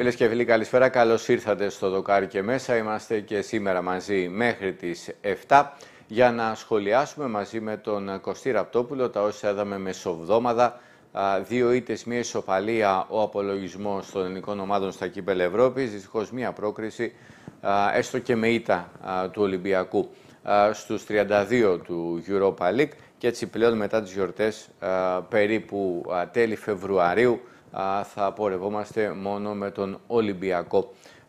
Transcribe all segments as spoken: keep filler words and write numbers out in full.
Φίλες και φίλοι, καλησπέρα. Καλώς ήρθατε στο Δοκάρι και μέσα. Είμαστε και σήμερα μαζί μέχρι τις επτά για να σχολιάσουμε μαζί με τον Κωστή Ραπτόπουλο τα όσα είδαμε μεσοβδόμαδα. Δύο ήττες, μία ισοπαλία ο απολογισμός των ελληνικών ομάδων στα κύπελλα Ευρώπης. Δυστυχώς μία πρόκριση, έστω και με ήττα του Ολυμπιακού στους τριάντα δύο του Europa League. Και έτσι πλέον μετά τις γιορτές, περίπου τέλη Φεβρουαρίου, θα πορευόμαστε μόνο με τον Ολυμπιακό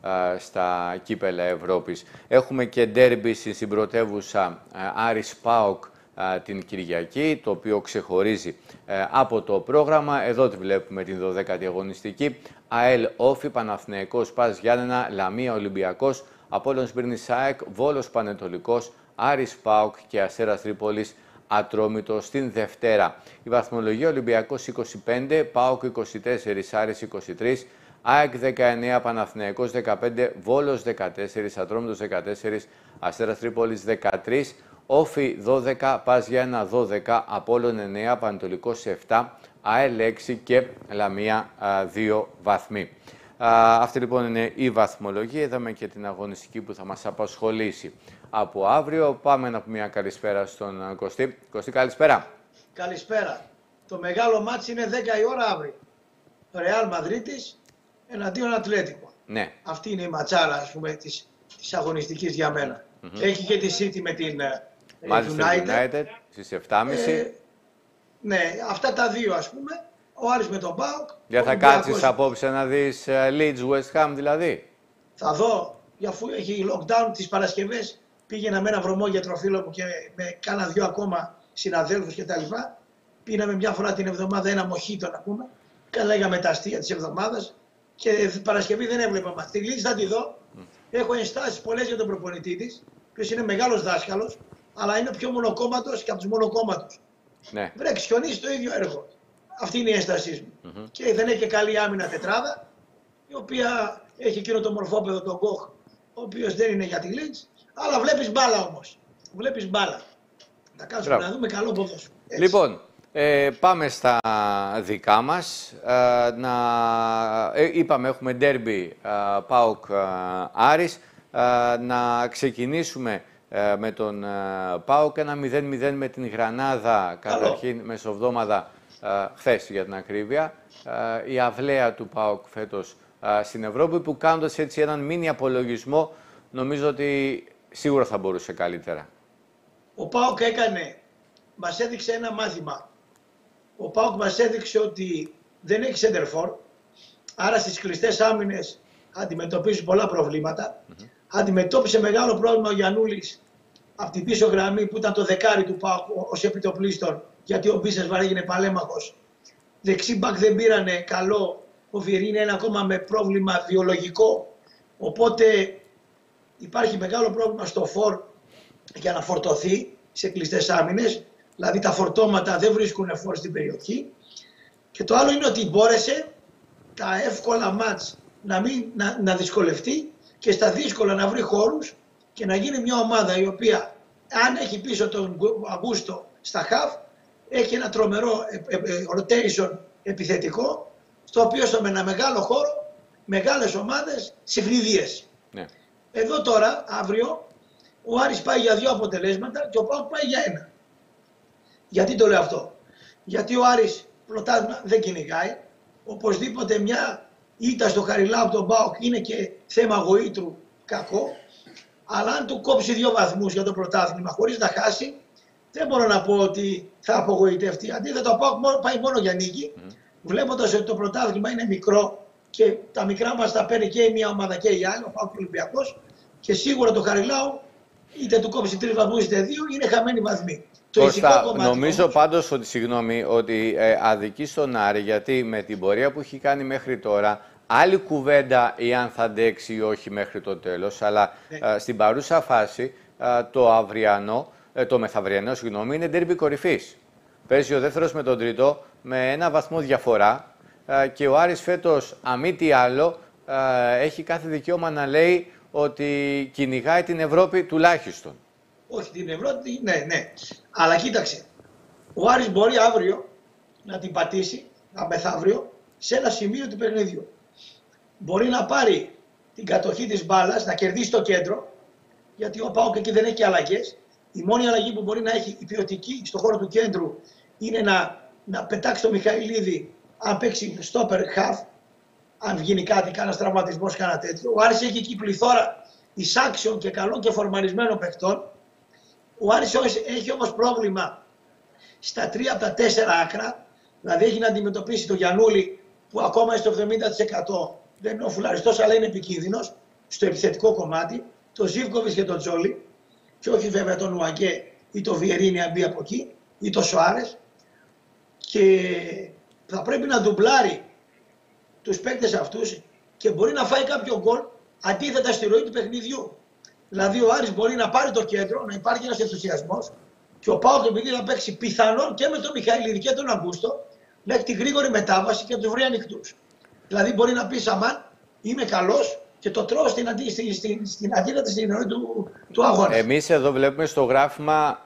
στα κύπελλα Ευρώπης. Έχουμε και ντέρμπι στην πρωτεύουσα Άρης ΠΑΟΚ την Κυριακή, το οποίο ξεχωρίζει από το πρόγραμμα. Εδώ τη βλέπουμε την δωδέκατη αγωνιστική. ΑΕΛ Όφη, Παναθηναϊκός ΠΑΣ Γιάννενα, Λαμία Ολυμπιακός, Απόλλων Σμύρνης ΑΕΚ, Βόλος Πανετολικός, Άρης ΠΑΟΚ και Αστέρας Τρίπολης Ατρόμητο στην Δευτέρα. Η βαθμολογία: Ολυμπιακός είκοσι πέντε, ΠΑΟΚ είκοσι τέσσερα, Άρης είκοσι τρία, ΑΕΚ δεκαεννέα, Παναθηναϊκός δεκαπέντε, Βόλος δεκατέσσερα, Ατρόμητος δεκατέσσερα, Αστέρας Τρίπολης δεκατρία, Όφη δώδεκα, ΠΑΣ Γιάννενα δώδεκα, Απόλλων εννέα, Πανετολικός επτά, ΑΕΛ έξι και Λαμία δύο βαθμοί. Α, αυτή λοιπόν είναι η βαθμολογία. Είδαμε και την αγωνιστική που θα μας απασχολήσει από αύριο. Πάμε να πούμε μια καλησπέρα στον Κωστή. Κωστή, καλησπέρα. Καλησπέρα. Το μεγάλο μάτς είναι δέκα η ώρα αύριο. Ρεάλ Μαδρίτης εναντίον Ατλέτικο. Ναι. Αυτή είναι η ματσάρα, ας πούμε, της, της αγωνιστικής για μένα. Mm-hmm. Έχει και τη City με την Manchester United, United στις επτά και μισή. Ε, ναι, αυτά τα δύο, ας πούμε. Ο Άρης με τον ΠΑΟΚ. Για θα κάτσεις απόψε να δεις uh, Leeds West Ham δηλαδή. Θα δω, αφού έχει lockdown τις Παρασκευές, πήγαινα με ένα βρωμόγιατρο φίλο μου και με κάνα δυο ακόμα συναδέλφους κτλ. Πίναμε μια φορά την εβδομάδα ένα μοχίτο να πούμε. Και λέγαμε τα αστεία της εβδομάδας. Και Παρασκευή δεν έβλεπα μας. Τη Leeds θα τη δω. Mm. Έχω ενστάσεις πολλές για τον προπονητή της, ποιος είναι μεγάλος δάσκαλος, αλλά είναι πιο μονοκόμματος και από τους μονοκόμματους. Ναι. Βρέξει, χιονίσει το ίδιο έργο. Αυτή είναι η ένστασή μου. Mm-hmm. Και δεν έχει και καλή άμυνα τετράδα, η οποία έχει εκείνο το μορφόπεδο τον Κοχ, ο οποίος δεν είναι για τη Leeds, αλλά βλέπεις μπάλα όμως. Βλέπεις μπάλα. Θα κάτσουμε να δούμε καλό ποδόσφαιρο. Λοιπόν, ε, πάμε στα δικά μας. Ε, να, ε, είπαμε έχουμε ντέρμπι ε, ΠΑΟΚ ε, Άρης. Ε, να ξεκινήσουμε ε, με τον ε, ΠΑΟΚ, ένα μηδέν μηδέν με την Γρανάδα, καταρχήν μεσοβδόμαδα. Uh, χθες για την ακρίβεια, uh, η αυλαία του ΠΑΟΚ φέτος uh, στην Ευρώπη, που κάνοντας έτσι έναν μίνι απολογισμό, νομίζω ότι σίγουρα θα μπορούσε καλύτερα. Ο ΠΑΟΚ έκανε, μας έδειξε ένα μάθημα. Ο ΠΑΟΚ μας έδειξε ότι δεν έχει σεντερφόρ, άρα στις κλειστές άμυνες αντιμετωπίζει πολλά προβλήματα. Mm-hmm. Αντιμετώπισε μεγάλο πρόβλημα ο Γιαννούλης από την πίσω γραμμή που ήταν το δεκάρι του ΠΑΟΚ ως επιτοπλίστων, γιατί ο Μπίσεσβαρ έγινε παλέμαχος. Δεξί μπακ δεν πήρανε καλό. Ο Βιερίνη είναι ακόμα με πρόβλημα βιολογικό. Οπότε υπάρχει μεγάλο πρόβλημα στο φορ για να φορτωθεί σε κλειστές άμυνες. Δηλαδή τα φορτώματα δεν βρίσκουν φορ στην περιοχή. Και το άλλο είναι ότι μπόρεσε τα εύκολα μάτς να, μην, να, να δυσκολευτεί και στα δύσκολα να βρει χώρους και να γίνει μια ομάδα η οποία, αν έχει πίσω τον Αγκούστο στα χαφ, έχει ένα τρομερό rotation επιθετικό, στο οποίο στο με ένα μεγάλο χώρο, μεγάλες ομάδες, συχνιδίες. Ναι. Εδώ τώρα, αύριο, ο Άρης πάει για δύο αποτελέσματα και ο ΠΑΟΚ πάει για ένα. Γιατί το λέω αυτό? Γιατί ο Άρης πρωτάθλημα δεν κυνηγάει. Οπωσδήποτε μια ήττα στο Χαριλάου από τον ΠΑΟΚ είναι και θέμα γοήτρου κακό. Αλλά αν του κόψει δύο βαθμούς για το πρωτάθλημα χωρίς να χάσει, δεν μπορώ να πω ότι θα απογοητευτεί. Αντίθετα, ο ΠΑΟΚ πάει μόνο για νίκη, mm. βλέποντας ότι το πρωτάθλημα είναι μικρό και τα μικρά μας τα παίρνει και η μία ομάδα και η άλλη, ο ΠΑΟΚ Ολυμπιακός, και σίγουρα το Χαριλάου, είτε του κόψει τρεις βαθμούς είτε δύο, είναι χαμένοι βαθμοί. Κώστα, νομίζω όμως πάντως ότι, συγγνώμη, ότι ε, αδικεί στον Άρη, γιατί με την πορεία που έχει κάνει μέχρι τώρα, άλλη κουβέντα ή αν θα αντέξει ή όχι μέχρι το τέλος, αλλά ναι. ε, στην παρούσα φάση ε, το αυριανό, ε, το μεθαυριανό, συγγνώμη, είναι ντέρμπι κορυφής. Παίζει ο δεύτερος με τον τρίτο με ένα βαθμό διαφορά ε, και ο Άρης φέτος, αμή τι άλλο, ε, έχει κάθε δικαίωμα να λέει ότι κυνηγάει την Ευρώπη τουλάχιστον. Όχι την Ευρώπη, ναι, ναι. Αλλά κοίταξε, ο Άρης μπορεί αύριο να την πατήσει, μεθαύριο, σε ένα σημείο του παιχνιδιού. μπορεί να πάρει την κατοχή της μπάλας, να κερδίσει το κέντρο, γιατί ο ΠΑΟΚ εκεί δεν έχει και αλλαγές. Η μόνη αλλαγή που μπορεί να έχει η ποιοτική στον χώρο του κέντρου είναι να, να πετάξει το Μιχαηλίδη, αν παίξει stopper half, αν βγει κάτι, κάνα τραυματισμό, κάνα τέτοιο. Ο Άρης έχει εκεί πληθώρα εισάξεων και καλών και φορμαρισμένων παιχτών. Ο Άρης έχει όμως πρόβλημα στα τρία από τα τέσσερα άκρα, δηλαδή έχει να αντιμετωπίσει το Γιαννούλη που ακόμα στο εβδομήντα τοις εκατό δεν είναι ο φουλαριστός αλλά είναι επικίνδυνος στο επιθετικό κομμάτι, το Ζίβκοβιτς και τον Τζόλι, και όχι βέβαια τον Ουαγκέ ή το Βιερίνη αν μπει από εκεί, ή το Σοάρες, και θα πρέπει να ντουμπλάρει τους παίκτες αυτούς και μπορεί να φάει κάποιο γκολ αντίθετα στη ροή του παιχνιδιού. Δηλαδή ο Άρης μπορεί να πάρει το κέντρο, να υπάρχει ένας ενθουσιασμός και ο ΠΑΟΚ επειδή θα παίξει πιθανόν και με τον Μιχαηλίδη και τον Αγκούστο να έχει τη γρήγορη μετάβαση και να τους βρει ανοιχτούς. Δηλαδή μπορεί να πει Σαμάν, είμαι καλός και το τρώω στην, αντί, στην, στην, στην αντίθετη στην ροή του, του αγώνα. Εμείς εδώ βλέπουμε στο γράφημα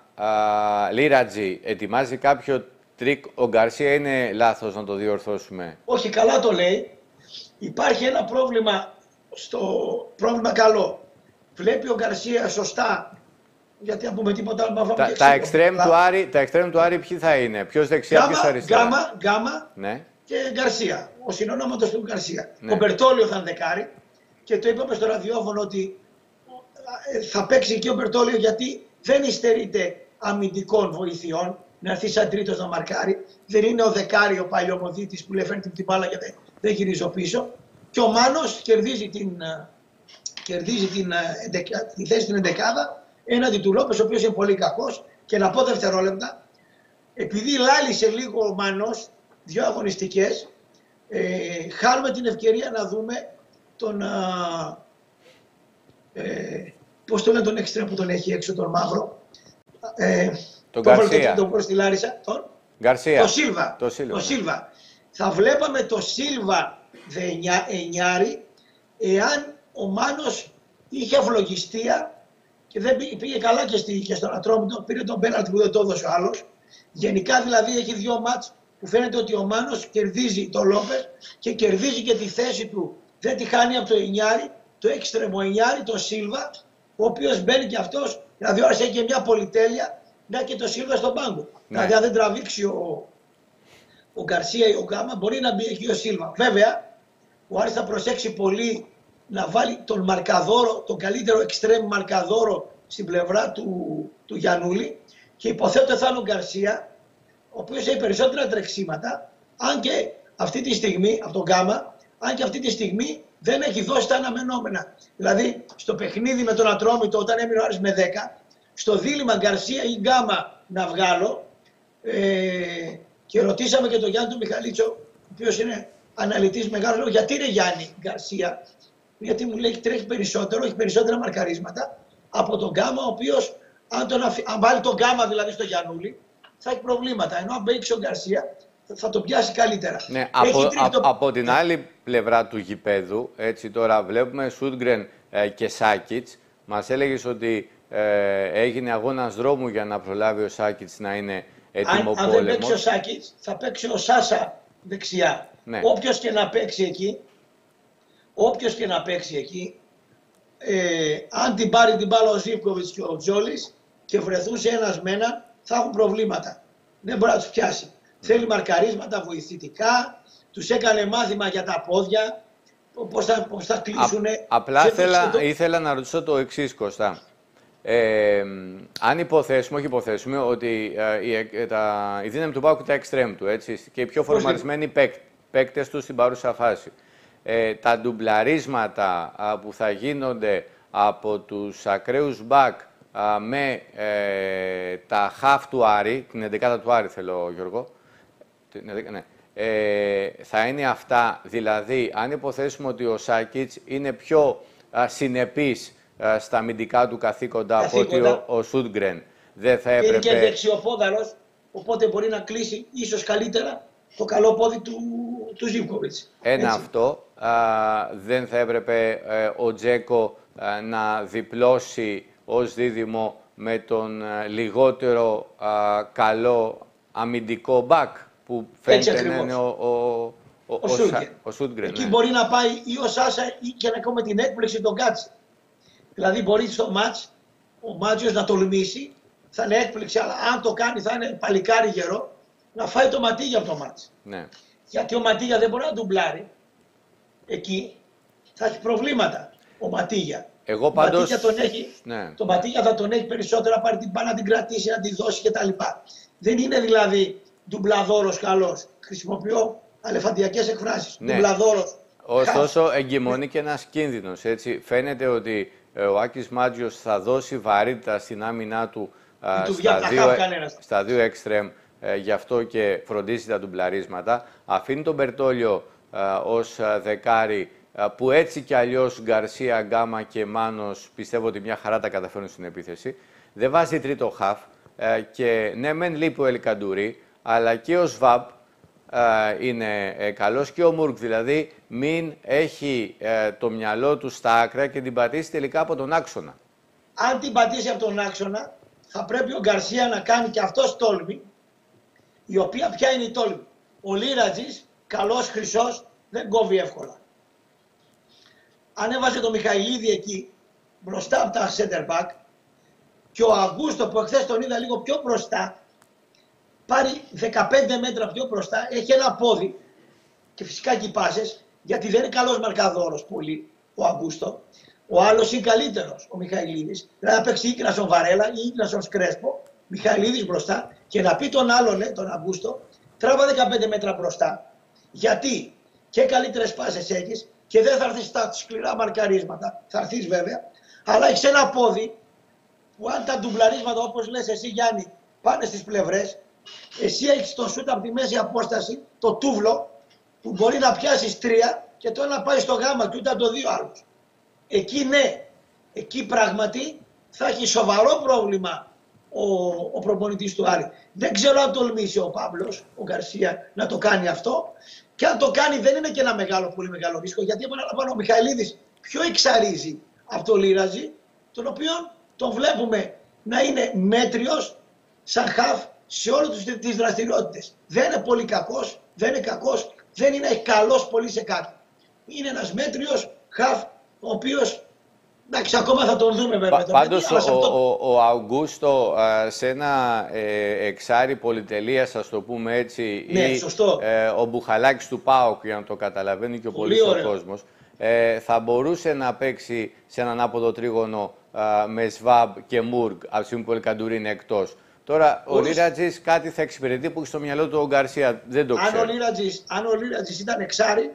Λίρατζι, ετοιμάζει κάποιο τρίκ ο Γκαρσία, είναι λάθος να το διορθώσουμε? Όχι, καλά το λέει. Υπάρχει ένα πρόβλημα, στο πρόβλημα καλό. Βλέπει ο Γκαρσία σωστά, γιατί αν πούμε τίποτα άλλο... Τα, τα εξτρέμ του Άρη, τα εξτρέμ του Άρη ποιοι θα είναι, ποιος δεξιά, ποιος αριστερά? Γκάμα, Γκάμα ναι. και Γκαρσία, ο συνονόματος του Γκαρσία. Ναι. Ο Μπερτόλιο θα είναι δεκάρι και το είπαμε στο ραδιόφωνο ότι θα παίξει εκεί ο Μπερτόλιο γιατί δεν υστερείται αμυντικών βοηθειών, να έρθει σαν τρίτος να μαρκάρει. Δεν είναι ο δεκάρι ο παλιωμοδίτης που λέει φέρνει την μπάλα και δεν, δεν γυρίζω πίσω. Και ο Μάνος κερδίζει την, κερδίζει την, τη θέση στην εντεκάδα έναντι του Λόπες, ο οποίος είναι πολύ κακός. Και να πω δευτερόλεπτα, επειδή λάλησε λίγο ο Μάνος, δύο αγωνιστικές, ε, χάνουμε την ευκαιρία να δούμε τον, ε, πώς το λένε τον εξτρέμ που τον έχει έξω, τον μαύρο. Ε, τον Γκαρσία. Τον προς τη Λάρισα, τον Γκαρσία. Το Σίλβα. Το Σίλβα. Το Σίλβα. Θα βλέπαμε το Σίλβα εννιάρι εάν ο Μάνος είχε αυλογιστία και δεν πήγε καλά και, στη, και στον Ατρόμητο, πήρε τον πέναλτι που δεν το έδωσε ο άλλος. Γενικά δηλαδή έχει δύο μάτς που φαίνεται ότι ο Μάνος κερδίζει το Λόπες και κερδίζει και τη θέση του. Δεν τη χάνει από το εννιάρι, το έξτρεμο εννιάρι, το Σίλβα, ο οποίος μπαίνει και αυτός, δηλαδή ώρας έχει και μια πολυτέλεια, να και το Σίλβα στον πάγκο. Ναι. Δηλαδή αν δεν τραβήξει ο, ο Γκαρσία ή ο Γκάμα, μπορεί να μπει εκεί ο Σίλβα. Βέβαια, ο Άρης θα προσέξει πολύ να βάλει τον μαρκαδόρο, τον καλύτερο εξτρέμ μαρκαδόρο στην πλευρά του, του Γιαννούλη και υποθέτω θα είναι ο Γκαρσία, ο οποίος έχει περισσότερα τρεξίματα, αν και αυτή τη στιγμή, από τον Γκάμα, αν και αυτή τη στιγμή δεν έχει δώσει τα αναμενόμενα. Δηλαδή, στο παιχνίδι με τον Ατρόμητο, όταν έμεινε ο Άρης με δέκα, στο δίλημμα Γκαρσία ή Γκάμα να βγάλω, ε, και ρωτήσαμε και τον Γιάννη του Μιχαλίτσο, ο οποίος είναι αναλυτής μεγάλος, γιατί είναι Γιάννη Γκαρσία, γιατί μου λέει τρέχει περισσότερο, έχει περισσότερα μαρκαρίσματα από τον Γκάμα, ο οποίος αν, τον αφ... αν βάλει τον Γκάμα δηλαδή στο Γιαννούλη, θα έχει προβλήματα. Ενώ αν μπέξει ο Γκαρσία, θα το πιάσει καλύτερα. Ναι, από, α, το... από την άλλη πλευρά του γηπέδου, έτσι τώρα βλέπουμε Σούντγκρεν ε, και Σάκιτς. Μας έλεγες ότι ε, έγινε αγώνας δρόμου για να προλάβει ο Σάκιτς να είναι έτοιμο αν, πόλεμος. Αν δεν παίξει ο Σάκιτς, θα παίξει ο Σάσα δεξιά. Ναι. Όποιος και να παίξει εκεί, όποιος και να παίξει εκεί, ε, αν την πάρει την μπάλα ο Ζίβκοβιτς και ο Τζόλης και βρεθούν σε ένας με έναν, θα έχουν προβλήματα. Δεν μπορεί να τους πιάσει. Mm. Θέλει μαρκαρίσματα βοηθητικά, τους έκανε μάθημα για τα πόδια, πώς θα, πώς θα κλείσουν. Απλά θέλα, το... ήθελα να ρωτήσω το εξής, Κωστά. Ε, αν υποθέσουμε, όχι υποθέσουμε, ότι ε, η, τα, η δύναμη του ΠΑΟΚ τα εξτρέμ του, έτσι, και οι πιο φορμαρισμένοι παίκ, παίκτες του στην παρούσα φάση. Ε, τα ντουμπλαρίσματα α, που θα γίνονται από τους ακραίους μπακ α, με ε, τα χαφ του Άρη, την εντεκάδα του Άρη θέλω Γιώργο, ναι. ε, θα είναι αυτά, δηλαδή αν υποθέσουμε ότι ο Σάκιτς είναι πιο α, συνεπής α, στα αμυντικά του καθήκοντα, καθήκοντα από ότι ο, ο Σούντγκρεν, δεν θα έπρεπε... Είναι και δεξιοπόδαρος, οπότε μπορεί να κλείσει ίσως καλύτερα το καλό πόδι του, του Ζίβκοβιτς. Ένα έτσι. Αυτό. Α, δεν θα έπρεπε ε, ο Τζέκο α, να διπλώσει ως δίδυμο με τον α, λιγότερο α, καλό αμυντικό μπακ που φαίνεται να είναι ο, ο, Ο, ο, ο Σούντγκρεν. Εκεί ναι. μπορεί να πάει ή ο Σάσα ή και να έχουμε την έκπληξη τον Κάτση. Δηλαδή μπορεί στο μάτς ο Μάτζιος να τολμήσει, θα είναι έκπληξη, αλλά αν το κάνει θα είναι παλικάρι γερό, να φάει το Ματίγια από το μάτς. Ναι. Γιατί ο Ματίγια δεν μπορεί να ντουμπλάρει. Εκεί θα έχει προβλήματα ο Ματίγια. Εγώ πάντως... τον έχει, ναι. Το Ματίγια θα τον έχει περισσότερο να πάρει την μπάλα, να την κρατήσει, να τη δώσει κτλ. Δεν είναι δηλαδή ντουμπλαδόρος καλός. Χρησιμοποιώ αλεφαντιακές εκφράσεις. Ναι. Ντουμπλαδόρος. Ωστόσο εγκυμονεί και ένας κίνδυνος. Έτσι. Φαίνεται ότι ε, ο Άκης Μάτζιος θα δώσει βαρύτητα στην άμυνά του, α, του στα, δύο, στα δύο εξτρέμ. Ε, γι' αυτό και φροντίζει τα ντουμπλαρίσματα. Αφήνει τον Μπερτόλιο α, ως α, δεκάρι, α, που έτσι κι αλλιώς Γκαρσία, Γκάμα και Μάνος πιστεύω ότι μια χαρά τα καταφέρνουν στην επίθεση. Δεν βάζει τρίτο χαφ ε, και ναι μεν λείπει ο Ελκαντουρί, αλλά και ο Σβάμπ ε, είναι ε, καλός και ο Μουρκ, δηλαδή μην έχει ε, το μυαλό του στα άκρα και την πατήσει τελικά από τον άξονα. Αν την πατήσει από τον άξονα, θα πρέπει ο Γκαρσία να κάνει και αυτός τόλμη, η οποία ποια είναι η τόλμη. Ο Λίρατζης, καλός χρυσός, δεν κόβει εύκολα. Αν έβαζε το Μιχαηλίδη εκεί, μπροστά από τα center back, και ο Αγκούστο που εχθές τον είδα λίγο πιο μπροστά, πάρει δεκαπέντε μέτρα πιο μπροστά, έχει ένα πόδι και φυσικά και οι πάσες, γιατί δεν είναι καλός μαρκαδόρος πολύ ο Αγκούστο. Ο άλλος είναι καλύτερος, ο Μιχαηλίδης. Δηλαδή να παίξει Ίκνασον Βαρέλα ή Ίκνασον Σκρέσπο, Μιχαηλίδης μπροστά και να πει τον άλλον, ε, τον Αγκούστο, τράβα δεκαπέντε μέτρα μπροστά. Γιατί και καλύτερες πάσες έχεις και δεν θα έρθεις στα σκληρά μαρκαρίσματα, θα έρθεις βέβαια, αλλά έχεις ένα πόδι που αν τα ντουμπλαρίσματα όπως λες εσύ Γιάννη πάνε στις πλευρές, εσύ έχεις το σούτ από τη μέση απόσταση, το τούβλο, που μπορεί να πιάσεις τρία και το ένα πάει στο γάμα και ούτε το δύο άλλους. Εκεί ναι, εκεί πράγματι θα έχει σοβαρό πρόβλημα ο, ο προπονητής του Άρη. Δεν ξέρω αν τολμήσει ο Παύλος, ο Γκαρσία, να το κάνει αυτό. Και αν το κάνει δεν είναι και ένα μεγάλο, πολύ μεγάλο ρίσκο, γιατί επαναλαμβάνω ο Μιχαηλίδης πιο εξαρίζει από το Λίρατζι, τον οποίο τον βλέπουμε να είναι μέτριος σαν χαφ σε όλες τις δραστηριότητες. Δεν είναι πολύ κακός, δεν είναι κακός, δεν είναι καλός πολύ σε κάτι. Είναι ένας μέτριος χαφ, ο οποίος, εντάξει, ακόμα θα τον δούμε βέβαια. Πα, πάντως ο, ο, ο Αουγκούστο σε ένα ε, εξάρι πολυτελείας, ας το πούμε έτσι, ναι, ή ε, ο Μπουχαλάκης του ΠΑΟΚ, για να το καταλαβαίνει και ο πολύς ο κόσμος, ε, θα μπορούσε να παίξει σε έναν άποδο τρίγωνο ε, με Σβάμπ και Μουργκ, από τη στιγμή που ο Ελκαντουρί είναι εκτός. Τώρα, ο Λίρατζης κάτι θα εξυπηρετεί που έχει στο μυαλό του ο Γκαρσία, δεν το ξέρω. Αν ο Λίρατζης ήταν εξάρι,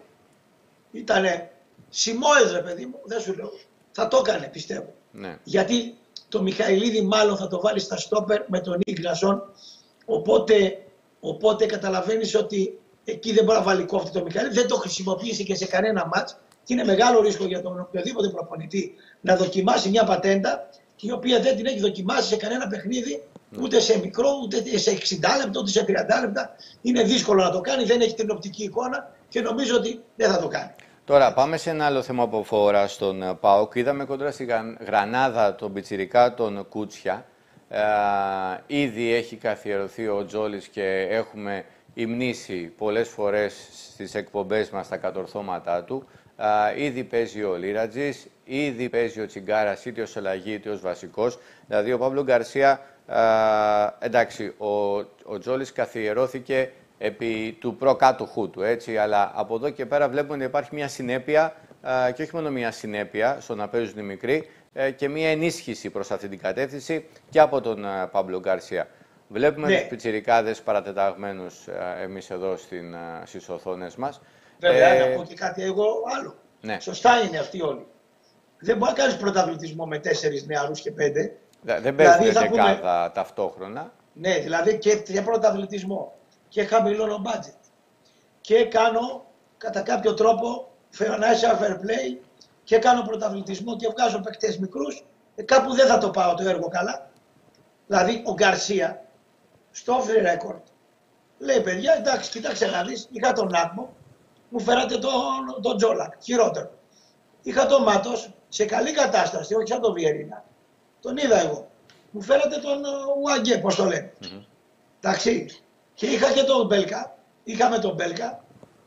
ήτανε Σιμόες ρε παιδί μου, δεν σου λέω, θα το έκανε πιστεύω. Ναι. Γιατί το Μιχαηλίδη μάλλον θα το βάλει στα στόπερ με τον Ίγνασον, οπότε, οπότε καταλαβαίνεις ότι εκεί δεν μπορεί να βάλει κόφτη το Μιχαηλίδη, δεν το χρησιμοποίησε και σε κανένα μάτς και είναι μεγάλο ρίσκο για τον οποιοδήποτε προπονητή να δοκιμάσει μια πατέντα η οποία δεν την έχει δοκιμάσει σε κανένα παιχνίδι, ούτε σε μικρό, ούτε σε εξήντα λεπτά, ούτε σε τριάντα λεπτά. Είναι δύσκολο να το κάνει, δεν έχει την οπτική εικόνα και νομίζω ότι δεν θα το κάνει. Τώρα πάμε σε ένα άλλο θέμα που αφορά στον ΠΑΟΚ. Είδαμε κοντά στη Γρανάδα τον πιτσιρικά τον Κούτσια. Ε, ήδη έχει καθιερωθεί ο Τζόλης και έχουμε υμνήσει πολλές φορές στις εκπομπές μας τα κατορθώματά του. Ε, ήδη παίζει ο Λίρατζης, ήδη παίζει ο Τσιγκάρας είτε ως αλλαγή είτε ως βασικός. Δηλαδή ο Παύλο Γκαρσία, ε, εντάξει, ο, ο Τζόλης καθιερώθηκε επί του προκάτοχού του, έτσι, αλλά από εδώ και πέρα βλέπουμε ότι υπάρχει μια συνέπεια α, και όχι μόνο μια συνέπεια στο να παίζουν οι μικροί ε, και μια ενίσχυση προς αυτή την κατεύθυνση και από τον α, Παύλο Γκαρσία. Βλέπουμε ναι. τους πιτσιρικάδες παρατεταγμένους α, εμείς εδώ στην, α, στις οθόνες μας. Βέβαια, ε, να πω και κάτι εγώ άλλο. Ναι. Σωστά είναι αυτοί όλοι. Δεν μπορεί να κάνεις πρωταθλητισμό με τέσσερις νεαρούς και πέντε. Δε, δεν παίζουν δηλαδή, δεκάδα πούμε... ταυτόχρονα. Ναι, δηλαδή και για πρωταθλητισμό. Και χαμηλώνω budget. Και κάνω κατά κάποιο τρόπο financial fair play και κάνω πρωταθλητισμό και βγάζω παίκτες μικρούς. Ε, κάπου δεν θα το πάω το έργο καλά. Δηλαδή ο Γκαρσία στο off the record λέει παιδιά, εντάξει, κοιτάξτε να δεις, είχα τον Άτμο, μου φέρατε τον, τον Τζόλακ, χειρότερο. Είχα τον Μάτος σε καλή κατάσταση, όχι σαν τον Βιερίνα. Τον είδα εγώ. Μου φέρατε τον Ουαγκέ, πώς το λένε. Mm-hmm. Εντάξει. Και είχα και τον Μπέλκα, είχαμε τον Μπέλκα,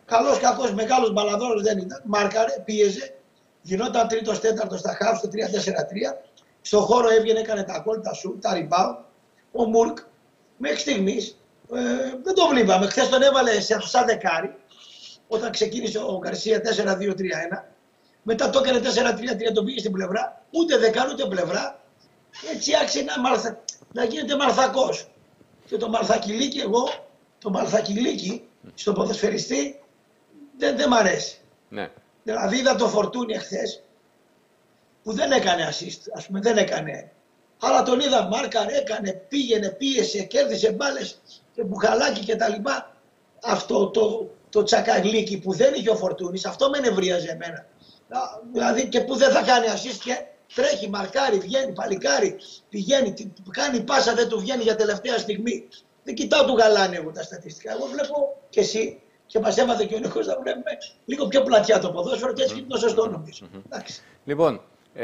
Καλός, κακός, μεγάλος μπαλαδόρος δεν ήταν. Μάρκαρε, πίεζε. Γινόταν τρίτος, τέταρτος στα χάφ, στο τρία τέσσερα τρία. Στον χώρο έβγαινε, έκανε τα γκολ, τα σουτ, τα rebound. Ο Μουρκ μέχρι στιγμής ε, δεν τον βλέπαμε. Χθες τον έβαλε σε σαν δεκάρι. Όταν ξεκίνησε ο Γκαρσία τέσσερα δύο τρία ένα. Μετά το έκανε τέσσερα τρία τρία, τον πήγε στην πλευρά. Ούτε δεκάρι ούτε πλευρά. Έτσι άρχισε να, μαρθα... να γίνεται μαρθακός. Και το μαρθακιλίκι, εγώ, το μαρθακιλίκι στο ποδοσφαιριστή δεν, δεν μ' αρέσει. Ναι. Δηλαδή είδα το Φορτούνι εχθές που δεν έκανε assist, ας πούμε, δεν έκανε. Αλλά τον είδα μάρκαρ, έκανε, πήγαινε, πίεσε, κέρδισε μπάλες και μπουχαλάκι και τα λοιπά. Αυτό το, το τσακαγλίκι που δεν είχε ο Φορτούνης, αυτό με νευρίαζε εμένα. Δηλαδή και που δεν θα κάνει assist και τρέχει, μαρκάρει, βγαίνει, παλικάρει, πηγαίνει, κάνει πάσα, δεν του βγαίνει για τελευταία στιγμή. Δεν κοιτάω του Γαλάνη εγώ τα στατιστικά. Εγώ βλέπω και εσύ και μας έμαθε και ο Νίκος να βλέπουμε λίγο πιο πλατιά το ποδόσφαιρο και έτσι και το σωστό νομίζω. Εντάξει. Λοιπόν,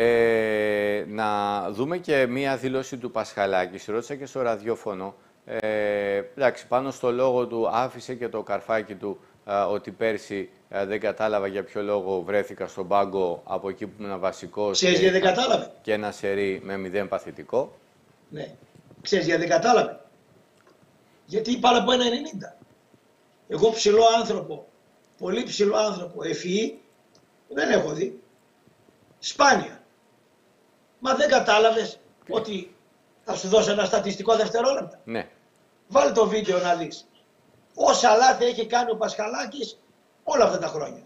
ε, να δούμε και μία δήλωση του Πασχαλάκη. Στη ρώτησα και στο ραδιόφωνο. Ε, εντάξει, πάνω στο λόγο του άφησε και το καρφάκι του α, ότι πέρσι α, δεν κατάλαβα για ποιο λόγο βρέθηκα στον πάγκο από εκεί που ήμουν βασικός. Ξέρεις γιατί δεν κατάλαβε. Και ένα σερί με μηδέν παθητικό. Ναι. Ξέρεις γιατί δεν κατάλαβε. Γιατί πάνω από ένα ενενήντα. Εγώ ψηλό άνθρωπο, πολύ ψηλό άνθρωπο, ευφυή, δεν έχω δει. Σπάνια. Μα δεν κατάλαβες ότι θα σου δώσω ένα στατιστικό δευτερόλεπτα. Ναι. Βάλε το βίντεο να δεις. Όσα λάθη έχει κάνει ο Πασχαλάκης όλα αυτά τα χρόνια.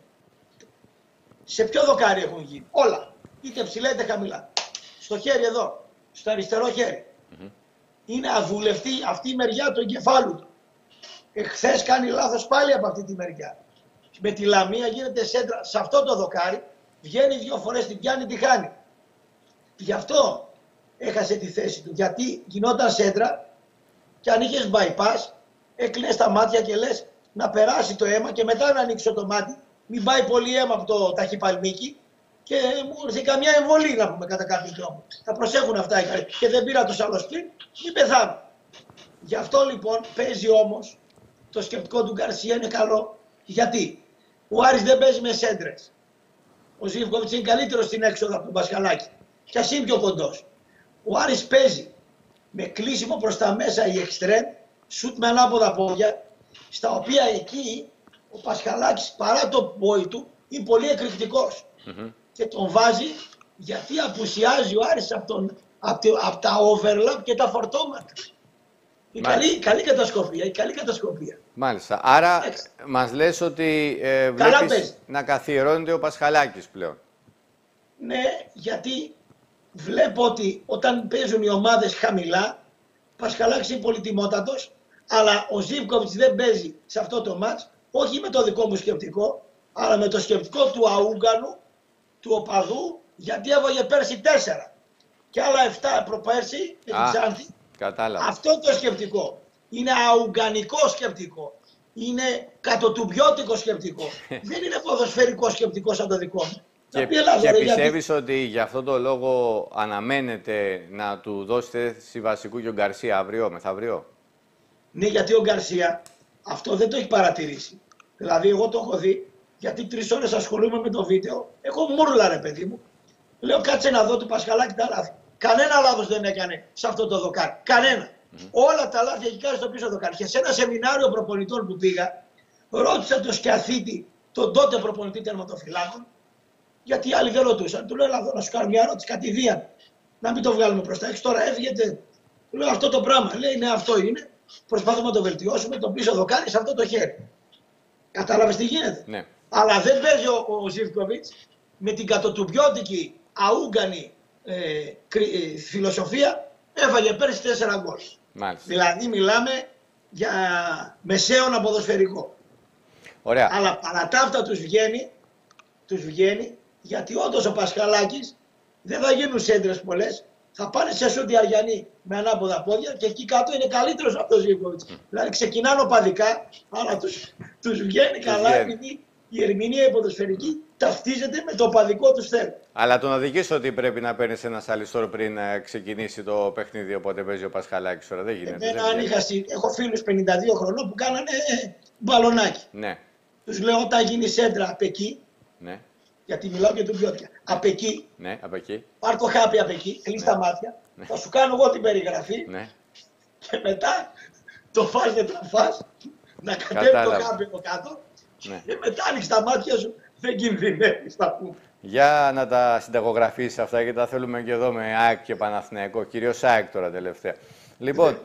Σε ποιο δοκάρι έχουν γίνει. Όλα. Είτε ψηλά είτε χαμηλά. Στο χέρι εδώ. Στο αριστερό χέρι. Mm-hmm. Είναι αβουλευτή αυτή η μεριά του εγκεφάλου του. Εχθές κάνει λάθος πάλι από αυτή τη μεριά. Με τη Λαμία γίνεται σέντρα σε αυτό το δοκάρι. Βγαίνει δύο φορές, την πιάνει, τη χάνει. Γι' αυτό έχασε τη θέση του. Γιατί γινόταν σέντρα και αν είχες bypass, έκλεινες τα μάτια και λες να περάσει το αίμα και μετά να ανοίξω το μάτι. Μην πάει πολύ αίμα από το ταχυπαλμίκι και μου ήρθε καμιά εμβολή να πούμε κατά κάποιο τρόπο. Θα προσέχουν αυτά οι καλοί. Και δεν πήρα το σαλοσπίν, μην πεθάνω. Γι' αυτό λοιπόν παίζει όμως το σκεπτικό του Γκαρσία είναι καλό. Γιατί ο Άρης δεν παίζει με σέντρες. Ο Ζίβκοβιτς είναι καλύτερος στην έξοδο από τον Πασχαλάκη. Κι ας είναι πιο κοντός. Ο Άρης παίζει με κλείσιμο προς τα μέσα η εξτρέμ, σουτ με ανάποδα πόδια, στα οποία εκεί ο Πασχαλάκης παρά το πόη του είναι πολύ εκρηκτικός. Mm-hmm. Και τον βάζει γιατί απουσιάζει ο Άρης από, τον, από, το, από τα overlap και τα φορτώματα. Η καλή, καλή κατασκοπία, η καλή κατασκοπία. Μάλιστα. Άρα Έξε. μας λες ότι ε, βλέπεις να καθιερώνεται ο Πασχαλάκης πλέον. Ναι, γιατί βλέπω ότι όταν παίζουν οι ομάδες χαμηλά, ο Πασχαλάκης είναι πολυτιμότατος, αλλά ο Ζίβκοβιτς δεν παίζει σε αυτό το μάτς, όχι με το δικό μου σκεπτικό, αλλά με το σκεπτικό του Αούγκανου, του οπαδού, γιατί έβαγε πέρσι τέσσερα και άλλα εφτά προπέρσι με την Ξάνθη. Κατάλαβα. Αυτό το σκεπτικό είναι αουγκανικό σκεπτικό. Είναι κατοτουμπιώτικο σκεπτικό. Δεν είναι ποδοσφαιρικό σκεπτικό σαν το δικό μου. Και, και πιστεύεις γιατί... ότι για αυτόν τον λόγο αναμένεται να του δώσετε θέση βασικού και ο Γκαρσία αύριο, μεθαύριο. Ναι, γιατί ο Γκαρσία αυτό δεν το έχει παρατηρήσει. Δηλαδή, εγώ το έχω δει, γιατί τρεις ώρες ασχολούμαι με το βίντεο. Εγώ μούρλα, ρε παιδί μου. Λέω, κάτσε να δω του Πασχαλάκη τα λάθη. Κανένα λάθος δεν έκανε σε αυτό το δοκάρι. Κανένα. Mm-hmm. Όλα τα λάθη έχει κάνει στο πίσω δοκάρι. Και σε ένα σεμινάριο προπονητών που πήγα, ρώτησα τον Σκιαθίτη, τον τότε προπονητή τερματοφυλάκων, γιατί οι άλλοι δεν ρωτούσαν. Του λέω, έλα εδώ να σου κάνω μια ερώτηση κατηδίαν. Να μην το βγάλουμε προς τα έξω. Τώρα έβγαινε. Του λέω αυτό το πράγμα. Λέει, ναι, αυτό είναι. Προσπαθούμε να το βελτιώσουμε. Το πίσω δοκάρι σε αυτό το χέρι. Κατάλαβες τι γίνεται. Ναι. Αλλά δεν παίζει ο, ο Ζίβκοβιτς με την κατοτουμπιώτικη αούγκανη ε, ε, φιλοσοφία. Έφαγε πέρσι τέσσερα γκολ. Δηλαδή μιλάμε για μεσαίωνα ποδοσφαιρικό. Ωραία. Αλλά παρά τα αυτά τους βγαίνει, τους βγαίνει γιατί όντως ο Πασχαλάκης δεν θα γίνουν σέντρες πολλές. Θα πάνε σε σούτι Αριανή με ανάποδα πόδια και εκεί κάτω είναι καλύτερος από τον Ζίβκοβιτς. Mm. Δηλαδή ξεκινάνε οπαδικά, αλλά τους, τους βγαίνει καλά επειδή η ερμηνεία η ποδοσφαιρική ταυτίζεται με το οπαδικό του θέλω. Αλλά τον οδηγείς ότι πρέπει να παίρνεις ένα σαλιστόρ πριν ξεκινήσει το παιχνίδι, οπότε παίζει ο Πασχαλάκης τώρα. Δεν γίνεται. Εμένα, δεν αν είχα, έχω φίλους πενήντα δύο χρονών που κάνανε μπαλονάκι. Ναι. Τους λέω όταν γίνει σέντρα απ' εκεί, Ναι. γιατί μιλάω και του ποιότητα. Απ' εκεί, Ναι, από εκεί. πάρ' το χάπι απ' εκεί, κλείς Ναι. τα μάτια, Ναι. θα σου κάνω εγώ την περιγραφή Ναι. και μετά το φας δεν το φας, να κατέβει το Κατάλαβα. χάπι από κάτω Ναι. και μετά ανοίξεις τα μάτια σου, δεν κινδυνεύεις, θα πούμε. Για να τα συνταγογραφήσεις αυτά, γιατί τα θέλουμε και εδώ με ΑΕΚ και Παναθηναϊκό, κυρίως ΑΕΚ τώρα τελευταία. Λοιπόν,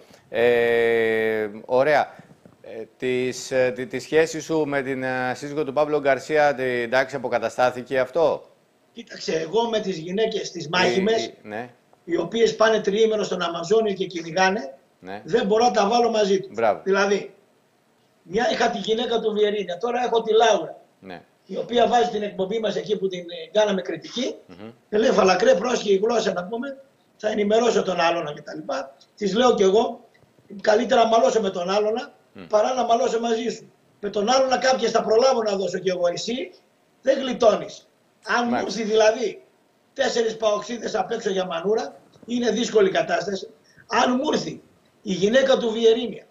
ε, ωραία. Ε, τις, ε, τη, τη σχέση σου με την ε, σύζυγο του Παύλο Γκαρσία, την, εντάξει, αποκαταστάθηκε αυτό? Κοίταξε, εγώ με τις γυναίκες τις μάχημες, Ε, ε, ναι, οι οποίες πάνε τριήμερο στον Αμαζόνιο και κυνηγάνε, ναι. δεν μπορώ να τα βάλω μαζί τους. Μπράβο. Δηλαδή, μια είχα τη γυναίκα του Βιερίνια, τώρα έχω τη Λάουρα, Ναι. η οποία βάζει την εκπομπή μας εκεί που την ε, κάναμε κριτική. Mm-hmm. Και λέει φαλακρέ, πρόσχε η γλώσσα να πούμε, θα ενημερώσω τον άλλον κτλ. Της λέω κι εγώ, καλύτερα να μαλώσω με τον άλλον mm. παρά να μαλώσω μαζί σου. Με τον άλλον κάποιες θα προλάβω να δώσω κι εγώ. Εσύ δεν γλιτώνεις. Αν μου έρθει δηλαδή τέσσερις παοξίδες απ' έξω για μανούρα, είναι δύσκολη κατάσταση. Αν μου έρθει η γυναίκα του Βιερίνια,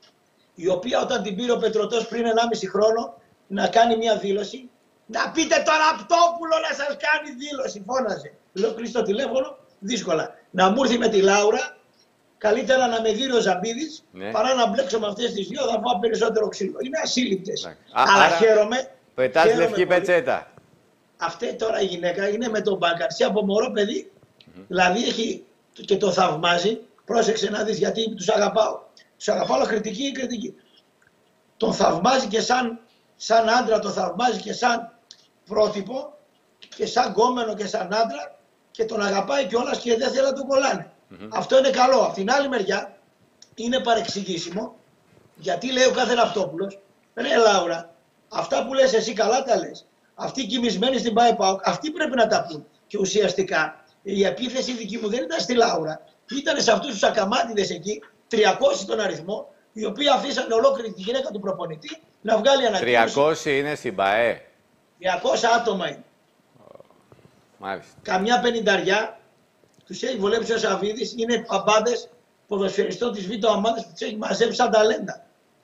η οποία όταν την πήρε ο Πετρωτός πριν ενάμιση χρόνο να κάνει μια δήλωση, να πείτε το Ραπτόπουλο να σας κάνει δήλωση, φώναζε. Λέω κλείσει το τηλέφωνο, δύσκολα. Να μου έρθει με τη Λάουρα, καλύτερα να με δει ο Ζαμπίδης, ναι. παρά να μπλέξω με αυτές τις δύο, θα φάω περισσότερο ξύλο. Είναι ασύλληπτες. Αλλά άρα, χαίρομαι. Πετάς λευκή πετσέτα. Αυτή τώρα η γυναίκα είναι με τον Μπαγκαρσία από μωρό παιδί. Mm-hmm. Δηλαδή έχει και το θαυμάζει. Πρόσεξε να δεις γιατί τους αγαπάω. Τους αγαπάω κριτική ή κριτική. Τον θαυμάζει και σαν, σαν άντρα, τον θαυμάζει και σαν πρότυπο και σαν γκόμενο και σαν άντρα και τον αγαπάει κιόλας και δεν θέλει να τον κολλάνε. Mm-hmm. Αυτό είναι καλό. Απ' την άλλη μεριά είναι παρεξηγήσιμο γιατί λέει ο κάθε Ραπτόπουλος, ρε Λάουρα, αυτά που λες εσύ καλά τα λες. Αυτοί κοιμισμένοι στην ΠΑΕΠΑΟΚ, αυτοί πρέπει να τα πούν. Και ουσιαστικά η επίθεση δική μου δεν ήταν στη Λάουρα. Ήταν σε αυτούς τους ακαμάτιδες εκεί, τριακόσιοι τον αριθμό, οι οποίοι αφήσαν ολόκληρη τη γυναίκα του προπονητή να βγάλει ανακοίνωση. τριακόσιοι είναι στην ΠΑΕ. τριακόσια άτομα είναι. Oh, μάλιστα. Καμιά πενηνταριά τους έχει βολέψει ο Σαββίδης, είναι παμπάδες ποδοσφαιριστών της Β' ομάδας που τους έχει μαζέψει σαν ταλέντα.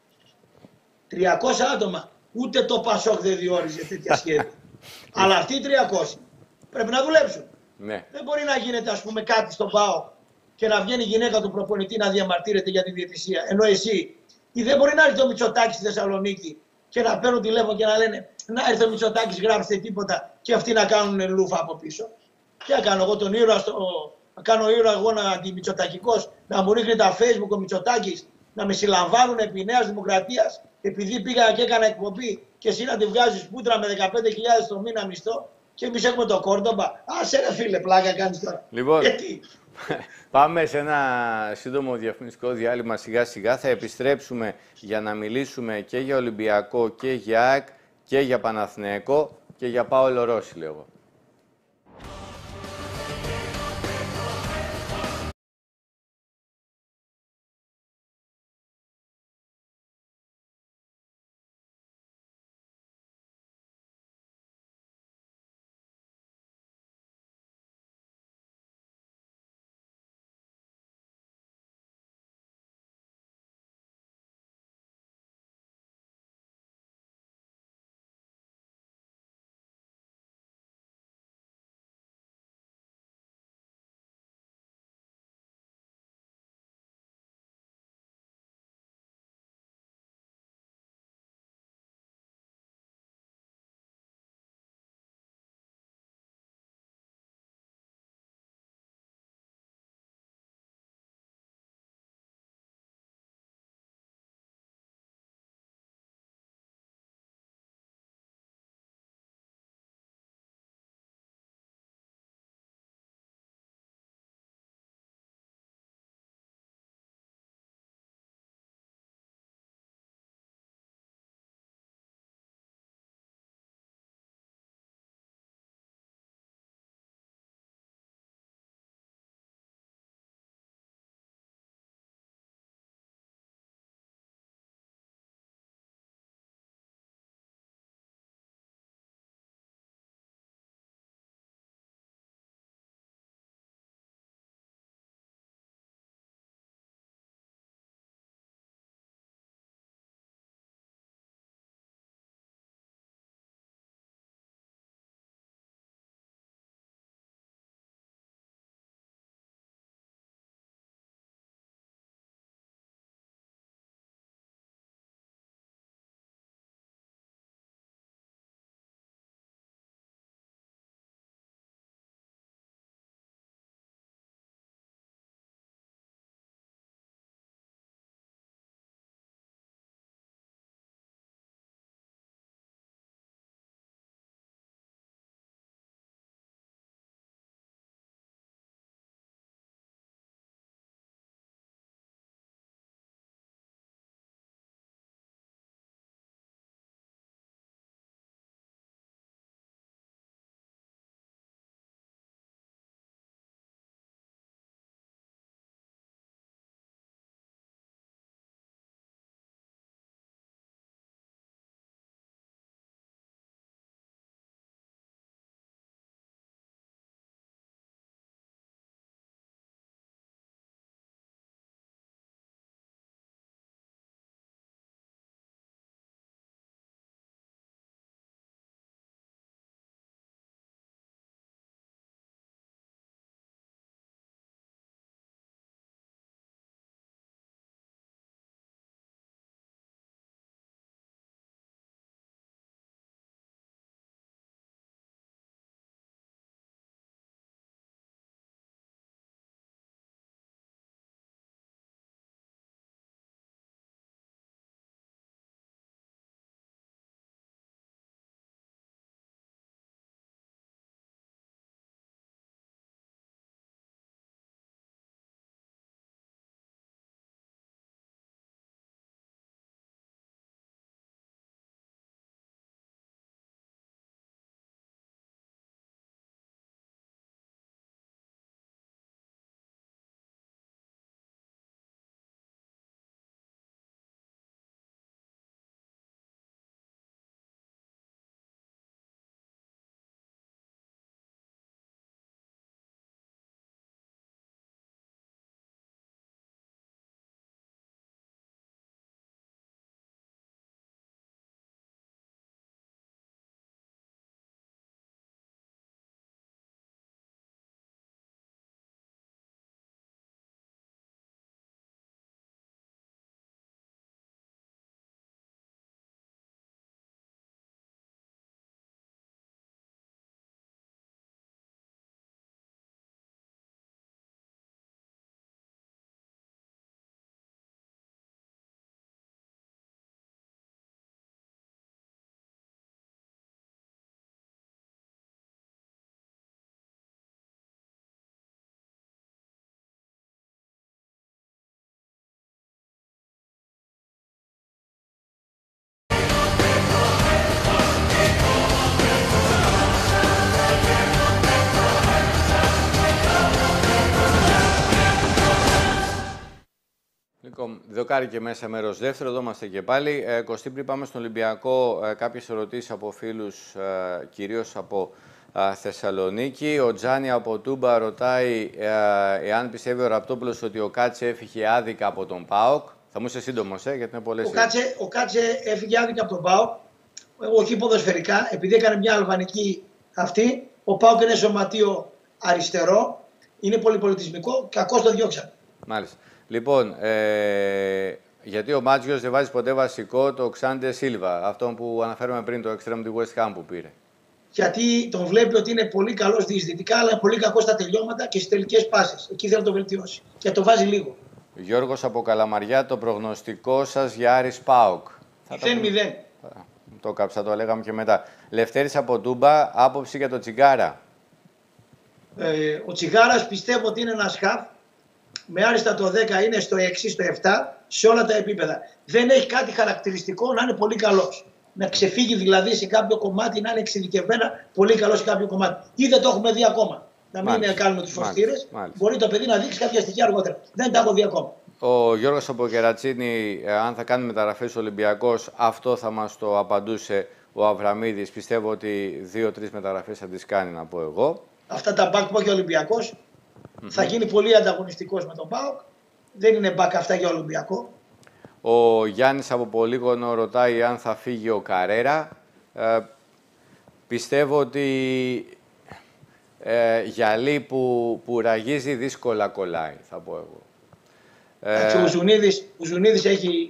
τριακόσια άτομα. Ούτε το Πασόκ δεν διόριζε τέτοια σχέδια. Αλλά αυτοί οι τριακόσιοι πρέπει να δουλέψουν. Ναι. Δεν μπορεί να γίνεται ας πούμε κάτι στον ΠΑΟ και να βγαίνει η γυναίκα του προπονητή να διαμαρτύρεται για τη διαιτησία. Ενώ εσύ, ή δεν μπορεί να έρθει ο Μητσοτάκης στη Θεσσαλονίκη και να παίρνουν τηλέφωνο και να λένε να έρθει ο Μητσοτάκης, γράψτε τίποτα και αυτοί να κάνουν λούφα από πίσω. Τι να κάνω εγώ τον ήρωα, στο... να κάνω ήρωα εγώ να αντιμητσοτακικός, να μου ρίχνει τα Facebook ο Μητσοτάκης, να με συλλαμβάνουν επί Νέας Δημοκρατίας, επειδή πήγα και έκανα εκπομπή και εσύ να τη βγάζεις πούτρα με δεκαπέντε χιλιάδες το μήνα μισθό και εμείς έχουμε το Κόρντομπα. Άσε ρε φίλε, πλάκα κάνεις τώρα. Λοιπόν, γιατί... πάμε σε ένα σύντομο διαφημιστικό διάλειμμα σιγά σιγά. Θα επιστρέψουμε για να μιλήσουμε και για Ολυμπιακό και για ΑΕΚ και για Παναθηναϊκό και για Πάολο Ρώση, λέω εγώ. Δοκάρι και μέσα μέρος δεύτερο, εδώ είμαστε και πάλι. Ε, Κωστή, πριν πάμε στον Ολυμπιακό, ε, κάποιες ερωτήσεις από φίλους, ε, κυρίως από ε, Θεσσαλονίκη. Ο Τζάνι από Τούμπα ρωτάει ε, εάν πιστεύει ο Ραπτόπουλος ότι ο Κάτσε έφυγε άδικα από τον ΠΑΟΚ. Θα μου είσαι σύντομος, ε, γιατί είναι πολλές. Ο Κάτσε, ο Κάτσε έφυγε άδικα από τον ΠΑΟΚ, όχι ποδοσφαιρικά, επειδή έκανε μια αλβανική αυτή. Ο ΠΑΟΚ είναι σωματείο αριστερό, είναι πολυπολιτισμικό, κακώς το διώξαν. Μάλιστα. Λοιπόν, ε, γιατί ο Μάτζιος δεν βάζει ποτέ βασικό το Ξάντε Σίλβα, αυτόν που αναφέραμε πριν, το εξτρέμ του West Ham που πήρε. Γιατί τον βλέπει ότι είναι πολύ καλός διεισδυτικά, αλλά πολύ κακός στα τελειώματα και στις τελικές πάσεις. Εκεί θέλει να το βελτιώσει. Και το βάζει λίγο. Γιώργος από Καλαμαριά, το προγνωστικό σας για Άρης ΠΑΟΚ. μηδέν μηδέν. Το κάψα, το λέγαμε και μετά. Λευτέρης από Τούμπα, άποψη για το Τσιγκάρα. Ε, ο Τσιγάρας πιστεύω ότι είναι ένας χαφ. Με άριστα το δέκα είναι στο έξι, στο επτά, σε όλα τα επίπεδα. Δεν έχει κάτι χαρακτηριστικό να είναι πολύ καλός. Να ξεφύγει δηλαδή σε κάποιο κομμάτι, να είναι εξειδικευμένα πολύ καλό σε κάποιο κομμάτι. Ή δεν το έχουμε δει ακόμα. Να μην μάλιστα, κάνουμε τους φωστήρες. Μπορεί το παιδί να δείξει κάποια στοιχεία αργότερα. Δεν τα έχω δει ακόμα. Ο Γιώργος από Κερατσίνη, αν θα κάνει μεταγραφές ο Ολυμπιακός, αυτό θα μας το απαντούσε ο Αβραμίδης. Πιστεύω ότι δύο-τρεις μεταγραφές θα τις κάνει, να πω εγώ. Αυτά τα μπακ που έχει ο Ολυμπιακός mm-hmm. θα γίνει πολύ ανταγωνιστικός με τον ΠΑΟΚ. Δεν είναι μπακ αυτά για Ολυμπιακό. Ο Γιάννης από Πολύγωνο ρωτάει αν θα φύγει ο Καρέρα. Ε, πιστεύω ότι ε, γυαλί που, που ραγίζει δύσκολα κολλάει, θα πω εγώ. Ε, ο Ζουνίδης, ο Ζουνίδης έχει...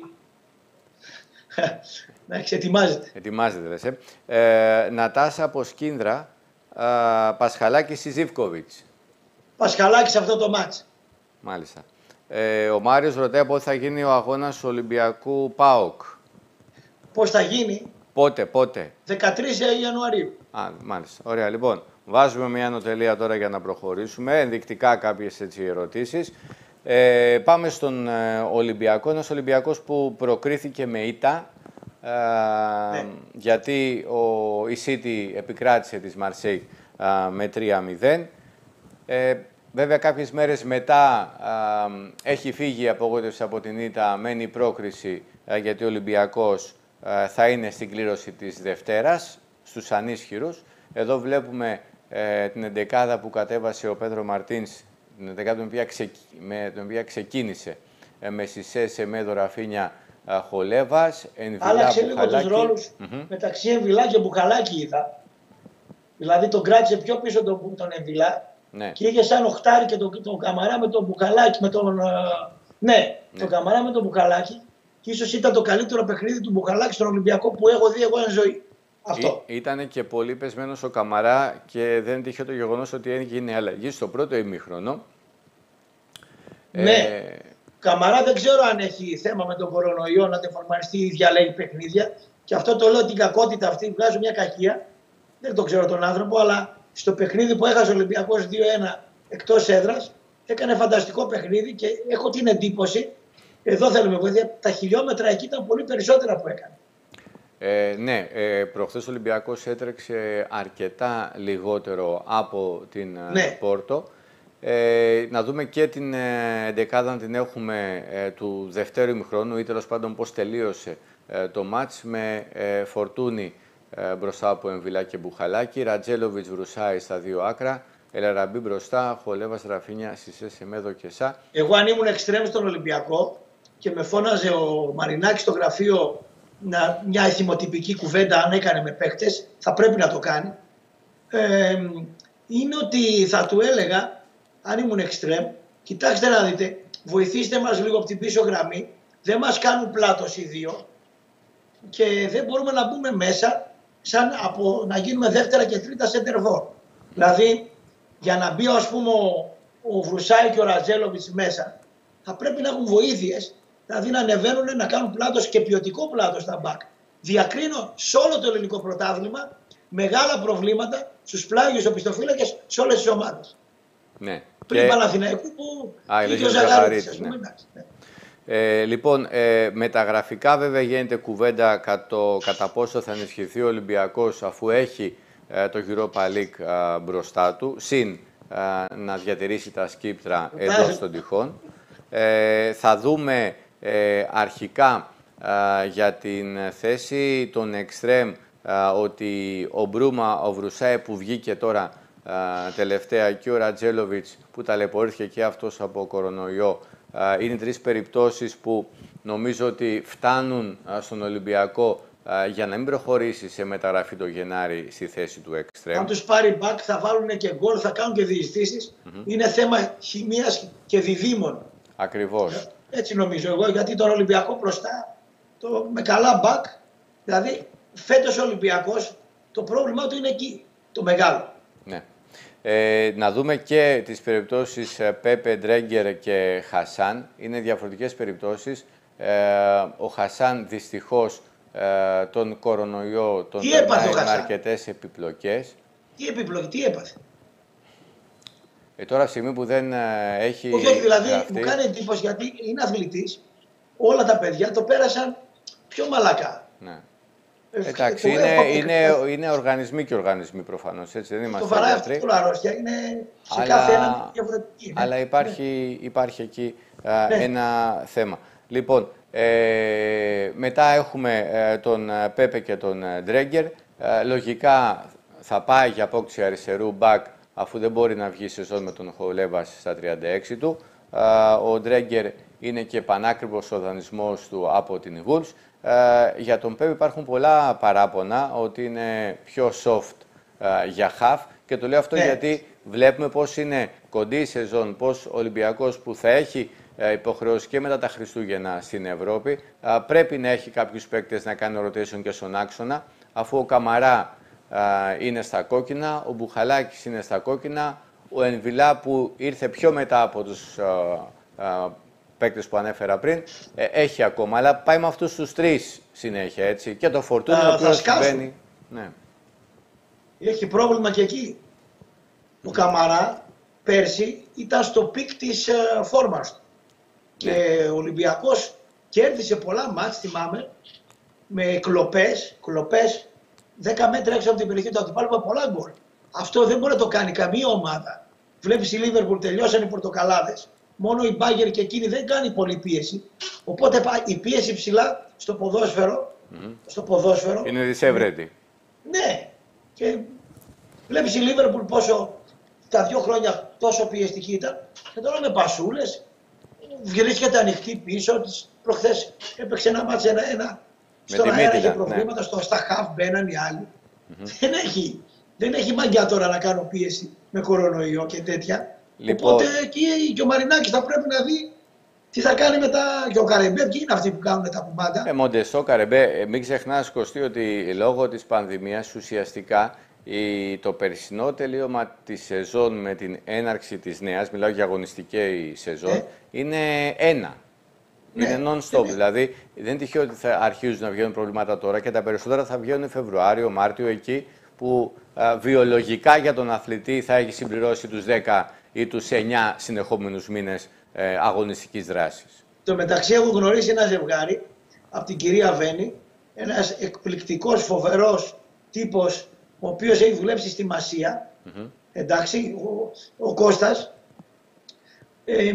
ετοιμάζεται. Ετοιμάζεται, λες. Ε. Ε, Νατάσα από Σκίνδρα, ε, Πασχαλάκης Ζίβκοβιτς. Πασχαλάκης σε αυτό το μάτς. Μάλιστα. Ε, ο Μάριος ρωτάει πότε θα γίνει ο αγώνας του Ολυμπιακού ΠΑΟΚ. Πώς θα γίνει. Πότε, πότε. δεκατρείς Ιανουαρίου. Α, μάλιστα. Ωραία, λοιπόν. Βάζουμε μια ανωτελεία τώρα για να προχωρήσουμε. Ενδεικτικά κάποιες έτσι ερωτήσεις. Ε, πάμε στον ε, Ολυμπιακό. Ένας Ολυμπιακός που προκρίθηκε με ήττα. Ε, ναι. Γιατί ο, η City επικράτησε της Μαρσέη ε, με τρία μηδέν. Ε, Βέβαια, κάποιες μέρες μετά α, έχει φύγει η απογοήτευση από την ήττα, μένει η πρόκριση, α, γιατί ο Ολυμπιακός α, θα είναι στην κλήρωση της Δευτέρας, στους ανίσχυρους. Εδώ βλέπουμε ε, την εντεκάδα που κατέβασε ο Πέδρο Μαρτίνς, την εντεκάδα την οποία, ξεκ... με... την οποία ξεκίνησε ε, με Σισέ, Σεμέδο, Ραφίνια, α, Χολέβας, Ενβιλά, άλλαξε Μπουχαλάκη. λίγο τους ρόλους mm-hmm. μεταξύ Ενβιλά και Μπουχαλάκη είδα. Δηλαδή τον κράτησε πιο πίσω τον, τον Ενβιλά. Ναι. Και είχε σαν οχτάρι και τον το Καμαρά με τον Μπουκαλάκι. Με τον, ναι, ναι, τον Καμαρά με τον Μπουκαλάκι. Και ίσως ήταν το καλύτερο παιχνίδι του Μπουκαλάκι στον Ολυμπιακό που έχω δει εγώ εν ζωή. Αυτό. Ή, ήταν και πολύ πεσμένος ο Καμαρά και δεν τύχε το γεγονός ότι έγινε αλλαγή στο πρώτο ημίχρονο. Ναι. Ε... Καμαρά δεν ξέρω αν έχει θέμα με τον κορονοϊό να τεφορμαριστεί ή διαλέγει παιχνίδια. Και αυτό το λέω την κακότητα αυτή, βγάζω μια κακία. Δεν το ξέρω τον άνθρωπο, αλλά. Στο παιχνίδι που έχασε ο Ολυμπιακός δύο ένα εκτός έδρας, έκανε φανταστικό παιχνίδι και έχω την εντύπωση, εδώ θέλουμε βοήθεια, τα χιλιόμετρα εκεί ήταν πολύ περισσότερα που έκανε. Ε, ναι, ε, προχθές ο Ολυμπιακός έτρεξε αρκετά λιγότερο από την ναι. Πόρτο. Ε, να δούμε και την εντεκάδα, αν την έχουμε ε, του δευτέρου ημιχρόνου ή τέλος πάντων πώς τελείωσε ε, το μάτς με ε, Φορτούνη Ε, μπροστά από Εμβιλά και Μπουχαλάκη, Ρατζέλοβιτς Βρουσάη στα δύο άκρα, Ελαραμπή μπροστά, Χολέβας, Ραφίνια, Σισέ, Σεμέδο και Σά. Εγώ αν ήμουν εξτρέμ στον Ολυμπιακό και με φώναζε ο Μαρινάκης στο γραφείο να, μια εθιμοτυπική κουβέντα αν έκανε με παίκτες, θα πρέπει να το κάνει, ε, είναι ότι θα του έλεγα, αν ήμουν εξτρέμ, κοιτάξτε να δείτε, βοηθήστε μας λίγο από την πίσω γραμμή, δεν μας κάνουν πλάτος οι δύο και δεν μπορούμε να μπούμε μέσα σαν από, να γίνουμε δεύτερα και τρίτα σεντερφόρ. Δηλαδή, για να μπει ας πούμε ο, ο Βρουσάη και ο Ρατζέλοβιτς μέσα, θα πρέπει να έχουν βοήθειες, δηλαδή να ανεβαίνουν, να κάνουν πλάτος και ποιοτικό πλάτος στα μπακ. Διακρίνω σε όλο το ελληνικό πρωτάθλημα μεγάλα προβλήματα στους πλάγιους οπισθοφύλακες σε όλες τις ομάδες. Ναι. Πριν και... Παναθηναϊκού που είχε ο Ζαγαρίτης, ας πούμε, εντάξει. Ναι. Ε, λοιπόν, ε, με τα γραφικά βέβαια γίνεται κουβέντα κατ' κατά πόσο θα ενισχυθεί ο Ολυμπιακός αφού έχει ε, το Europa League ε, μπροστά του, συν ε, να διατηρήσει τα σκύπτρα εντός των τυχών. Ε, θα δούμε ε, αρχικά ε, για την θέση των εξτρέμ, ε, ότι ο Μπρούμα, ο Βρουσάε που βγήκε τώρα ε, τελευταία και ο Ρατζέλοβιτς που ταλαιπωρήθηκε και αυτός από κορονοϊό, ε, είναι τρεις περιπτώσεις που νομίζω ότι φτάνουν ε, στον Ολυμπιακό ε, για να μην προχωρήσει σε μεταγραφή το Γενάρη στη θέση του εξτρέμ. Αν τους πάρει back θα βάλουν και γκολ, θα κάνουν και διεισδύσεις. Mm-hmm. Είναι θέμα χημείας και διδήμων. Ακριβώς. Έτσι νομίζω εγώ, γιατί τον Ολυμπιακό μπροστά, το, με καλά back, δηλαδή φέτος ο Ολυμπιακός, το πρόβλημά του είναι εκεί, το μεγάλο. Ναι. Ε, να δούμε και τις περιπτώσεις Πέπε, Ντρέγκερ και Χασάν. Είναι διαφορετικές περιπτώσεις. Ε, ο Χασάν δυστυχώς ε, τον κορονοϊό τον περνάει με αρκετές επιπλοκές. Τι επιπλοκή, τι έπαθε. Ε, τώρα, στιγμή που δεν ε, έχει. Όχι, όχι, δηλαδή γραφτεί... μου κάνει εντύπωση γιατί είναι αθλητής. Όλα τα παιδιά το πέρασαν πιο μαλακά. Ναι. Ε, Εντάξει, είναι, είναι, είναι οργανισμοί και οργανισμοί προφανώς. Έτσι, δεν είμαστε το βαράει αυτή την αρρώστια, είναι σε αλλά, κάθε ένα διαφορετική. Ναι. Αλλά υπάρχει, ναι. υπάρχει εκεί α, ναι. ένα θέμα. Λοιπόν, ε, μετά έχουμε ε, τον Πέπε και τον Ντρέγκερ. Ε, λογικά θα πάει για απόκτηση αριστερού μπακ, αφού δεν μπορεί να βγει σεζόν με τον Χολέβας στα τριάντα έξι του. Ο Ντρέγκερ είναι και πανάκριβος ο δανεισμός του από την Wolves. Για τον Πέπε υπάρχουν πολλά παράπονα ότι είναι πιο soft για half και το λέω αυτό ναι. γιατί βλέπουμε πώς είναι κοντή η σεζόν, πώς ο Ολυμπιακός που θα έχει υποχρεώσει και μετά τα Χριστούγεννα στην Ευρώπη πρέπει να έχει κάποιους παίκτες να κάνει rotation και στον άξονα, αφού ο Καμαρά είναι στα κόκκινα, ο Μπουχαλάκης είναι στα κόκκινα, ο Ενβιλά που ήρθε πιο μετά από τους α, α, παίκτες που ανέφερα πριν, ε, έχει ακόμα, αλλά πάει με αυτούς τους τρεις συνέχεια, έτσι, και το Φορτούνι ο οποίος συμβαίνει. Ναι. Έχει πρόβλημα και εκεί. Ο Καμαρά πέρσι ήταν στο πικ της uh, φόρμας του. Ναι. Και ο Ολυμπιακός κέρδισε πολλά μάτς, θυμάμαι, με κλοπές, κλοπές δέκα μέτρα έξω από την περιοχή του αντιπάλου με πολλά γκολ. Αυτό δεν μπορεί να το κάνει καμία ομάδα. Βλέπεις η Λίβερπουλ, τελειώσαν οι πορτοκαλάδες. Μόνο η Μπάγκερ και εκείνη δεν κάνει πολλή πίεση. Οπότε η πίεση ψηλά στο ποδόσφαιρο. Mm-hmm. Στο ποδόσφαιρο είναι δυσέβρετη. Ναι. Και βλέπεις η Λίβερπουλ πόσο τα δύο χρόνια τόσο πιεστική ήταν. Και τώρα με πασούλες βρίσκεται ανοιχτή πίσω. Προχθές έπαιξε ένα μάτς ένα. ένα στον αέρα είχε προβλήματα, ναι. στο, στα χαφ μπαίναν οι άλλοι. Mm-hmm. Δεν έχει, δεν έχει μαγιά τώρα να κάνω πίεση με κορονοϊό και τέτοια. Λοιπόν. Οπότε εκεί και ο Μαρινάκης θα πρέπει να δει τι θα κάνει μετά και ο Καρεμπέ. Ποιοι είναι αυτοί που κάνουν τα κουμπάτα. Ε, Μοντεστό, Καρεμπέ, μην ξεχνάς Κωστή ότι λόγω της πανδημίας ουσιαστικά η, το περσινό τελείωμα της σεζόν με την έναρξη της νέας, μιλάω για αγωνιστική σεζόν, ε. είναι ένα. Ναι, είναι non-stop, ναι. Δηλαδή δεν είναι τυχαίο ότι θα αρχίζουν να βγαίνουν προβλήματα τώρα και τα περισσότερα θα βγαίνουν Φεβρουάριο, Μάρτιο, εκεί που α, βιολογικά για τον αθλητή θα έχει συμπληρώσει τους δέκα ή τους εννιά συνεχόμενους μήνες ε, αγωνιστικής δράσης. Το μεταξύ έχω γνωρίσει ένα ζευγάρι από την κυρία Βένη, ένας εκπληκτικός, φοβερός τύπος, ο οποίος έχει δουλέψει στη Μασία, mm-hmm. εντάξει, ο, ο Κώστας, ε,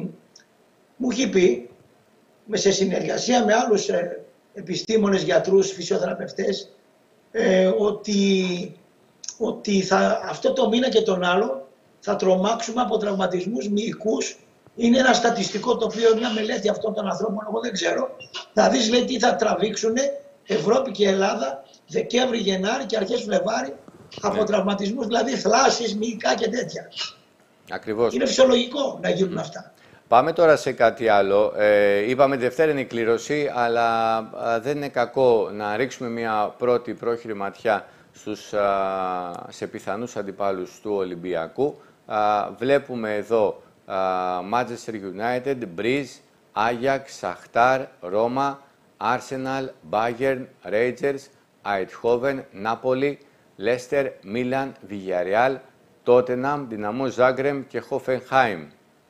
μου έχει πει, σε συνεργασία με άλλους ε, επιστήμονες, γιατρούς, φυσιοθεραπευτές, ε, ότι, ότι θα, αυτό το μήνα και τον άλλο θα τρομάξουμε από τραυματισμούς μυϊκούς. Είναι ένα στατιστικό το οποίο, μια μελέτη αυτών των ανθρώπων, εγώ δεν ξέρω. Θα δεις, λέει, τι θα τραβήξουν Ευρώπη και Ελλάδα Δεκέμβρη, Γενάρη και αρχές Φλεβάρη από ναι. τραυματισμούς, δηλαδή θλάσσεις, μυϊκά και τέτοια. Ακριβώς. Είναι φυσιολογικό να γίνουν mm. αυτά. Πάμε τώρα σε κάτι άλλο. Ε, είπαμε Δευτέρα είναι η κλήρωση, αλλά α, δεν είναι κακό να ρίξουμε μια πρώτη πρόχειρη ματιά στους, α, σε πιθανούς αντιπάλους του Ολυμπιακού. Α, βλέπουμε εδώ α, Manchester United, Breeze, Ajax, Shakhtar, Roma, Arsenal, Bayern, Rangers, Eindhoven, Napoli, Leicester, Milan, Villarreal, Tottenham, Dinamo Zagreb και Hoffenheim.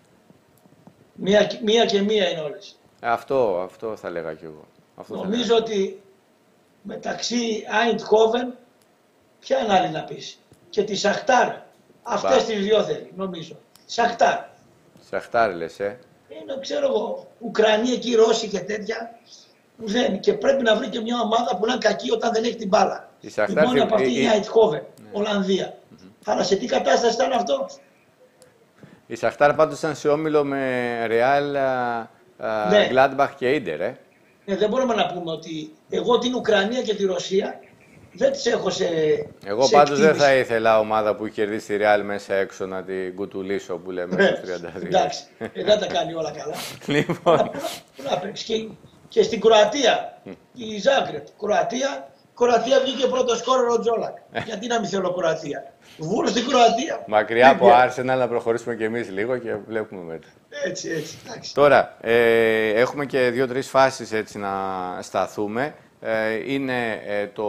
Μία, μία και μία είναι όλες. Αυτό, αυτό θα λέγα κι εγώ. Αυτό νομίζω ότι μεταξύ Eindhoven, ποια είναι άλλη να πεις. Και τη Σαχτάρ. Αυτές τις δυο θέλει, νομίζω. Σαχτάρ. Σαχτάρ λες, ε. Είναι, ξέρω εγώ, Ουκρανοί εκεί, Ρώσοι και τέτοια. Που δεν, και πρέπει να βρει και μια ομάδα που να είναι κακή όταν δεν έχει την μπάλα. Η, η μόνη από αυτή είναι η Αιτχόβεν, Ολλανδία. Ναι. Αλλά σε τι κατάσταση ήταν αυτό? Η Σαχτάρ πάντως ήταν σε όμιλο με Ρεάλ, Γκλάντμπαχ και Ίντερ. Ε. Ναι, δεν μπορούμε να πούμε ότι εγώ την Ουκρανία και τη Ρωσία δεν τις έχω σε. Εγώ σε πάντως εκτίμηση. δεν θα ήθελα ομάδα που κερδίσει τη Ρεάλ μέσα έξω να την κουτουλήσω που λέμε στους τριάντα δύο. Εντάξει, ε, δεν τα κάνει όλα καλά. Λοιπόν. Πού να παίξει. Και, και στην Κροατία, η Ζάγκρεπ, Κροατία, Κροατία βγήκε πρώτο σκόρερ ο Τζόλακ. Γιατί να μην θέλω Κροατία. Βούλου στην Κροατία. Μακριά από Arsenal να προχωρήσουμε κι εμείς λίγο και βλέπουμε μετά. Έτσι, έτσι. Εντάξει. Τώρα, ε, έχουμε και δύο-τρεις φάσεις έτσι να σταθούμε. Ε, είναι ε, το,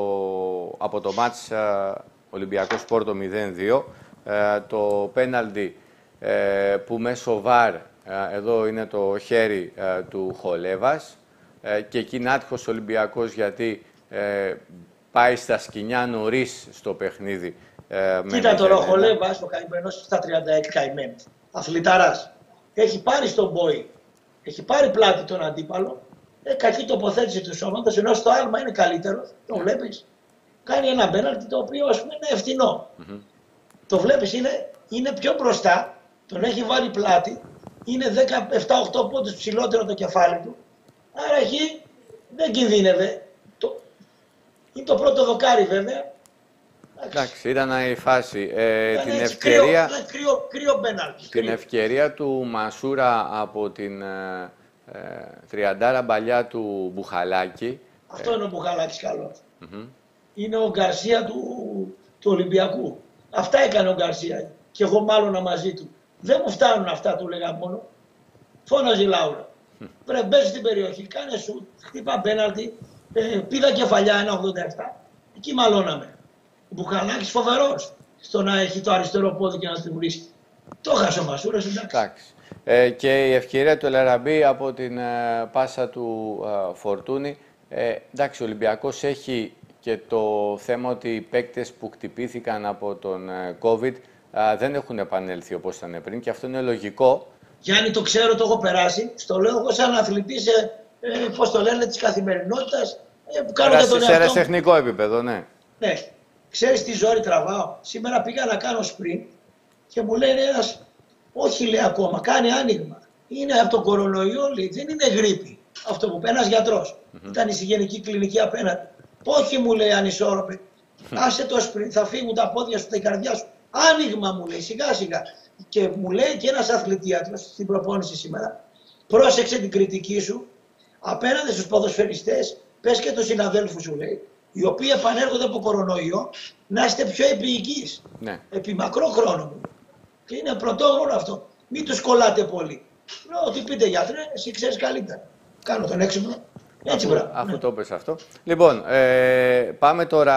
από το μάτς ε, Ολυμπιακός Πόρτο μηδέν δύο, ε, το πέναλτι ε, που μέσω βαρ, ε, εδώ είναι το χέρι ε, του Χολέβας ε, και εκεί είναι άτυχος Ολυμπιακός γιατί ε, πάει στα σκοινιά νωρίς στο παιχνίδι. Ε, Κοίτα τώρα, ο Χολέβας, ο καημένος στα τριάντα έξι καημένος, αθληταράς, έχει πάρει στον Μπόι, έχει πάρει πλάτη τον αντίπαλο. Ε, κακή τοποθέτηση του σώματος, ενώ στο άλμα είναι καλύτερο, το βλέπεις. Κάνει ένα πέναλτι το οποίο ας πούμε είναι ευθυνό. Mm-hmm. Το βλέπεις, είναι, είναι πιο μπροστά, τον έχει βάλει πλάτη, είναι δεκαεπτά οκτώ πόντους ψηλότερο το κεφάλι του. Άρα εκεί δεν κινδύνευε. Το, είναι το πρώτο δοκάρι βέβαια. Εντάξει, ήταν η φάση. Ε, ήταν την έτσι, ευκαιρία, κρύο, κρύο, κρύο πέναλτι. Την κρύο. ευκαιρία του Μασούρα από την... Ε, τριαντάρα μπαλιά του Μπουχαλάκη. Αυτό ε. είναι ο Μπουχαλάκης καλό. Mm-hmm. Είναι ο Γκαρσία του, του Ολυμπιακού. Αυτά έκανε ο Γκαρσία. Και εγώ μάλλον μαζί του. Δεν μου φτάνουν αυτά, του λέγα μόνο. Φώναζε η Λάουρα. Mm. Πρέπει μπες στην περιοχή, κάνε σου, χτύπα πέναλτι, ε, πήδα κεφαλιά ένα ογδόντα επτά. Εκεί μαλώναμε. Ο Μπουχαλάκης φοβερός στο να έχει το αριστερό πόδι και να την βρίσκει. Το έχασε ο Μασούρας, εντάξει. Ε, και η ευκαιρία του Ελαραμπή από την ε, πάσα του ε, Φορτούνη. Ε, εντάξει, ο Ολυμπιακός έχει και το θέμα ότι οι παίκτες που χτυπήθηκαν από τον ε, COVID ε, δεν έχουν επανέλθει όπως ήταν πριν και αυτό είναι λογικό. Γιάννη, το ξέρω, το έχω περάσει. Στο λέω εγώ σαν αθλητής, ε, ε, πώς το λένε, της καθημερινότητας. Ε, που κάνω Περάσει σε αεραστεχνικό επίπεδο, ναι. Ναι. Ξέρεις τι ζόρι τραβάω. Σήμερα πήγα να κάνω sprint και μου λένε ένας, όχι λέει ακόμα, κάνει άνοιγμα. Είναι από τον κορονοϊό, λέει, δεν είναι γρίπη. Αυτό που πει ένας γιατρός. Mm-hmm. Ήταν η συγγενική κλινική απέναντι. Όχι, μου λέει, ανισόρροπη. Mm-hmm. Άσε το sprint, θα φύγουν τα πόδια σου, τα καρδιά σου. Άνοιγμα, μου λέει, σιγά σιγά. Και μου λέει και ένας αθλητίατρος στην προπόνηση σήμερα, πρόσεξε την κριτική σου απέναντι στους ποδοσφαιριστές, πες και τους συναδέλφους σου, λέει, οι οποίοι επανέρχονται από κορονοϊό, να είστε πιο επίοικείς. Ναι. Επί μακρό χρόνο μου. Και είναι πρωτόγνωρο αυτό. Μην τους κολλάτε πολύ. Λέω ότι πείτε γιατρέ, εσύ ξέρεις καλύτερα. Κάνω τον έξυπνο. Έτσι αφού, μπράβο. Αφού ναι. το πες αυτό. Λοιπόν, ε, πάμε τώρα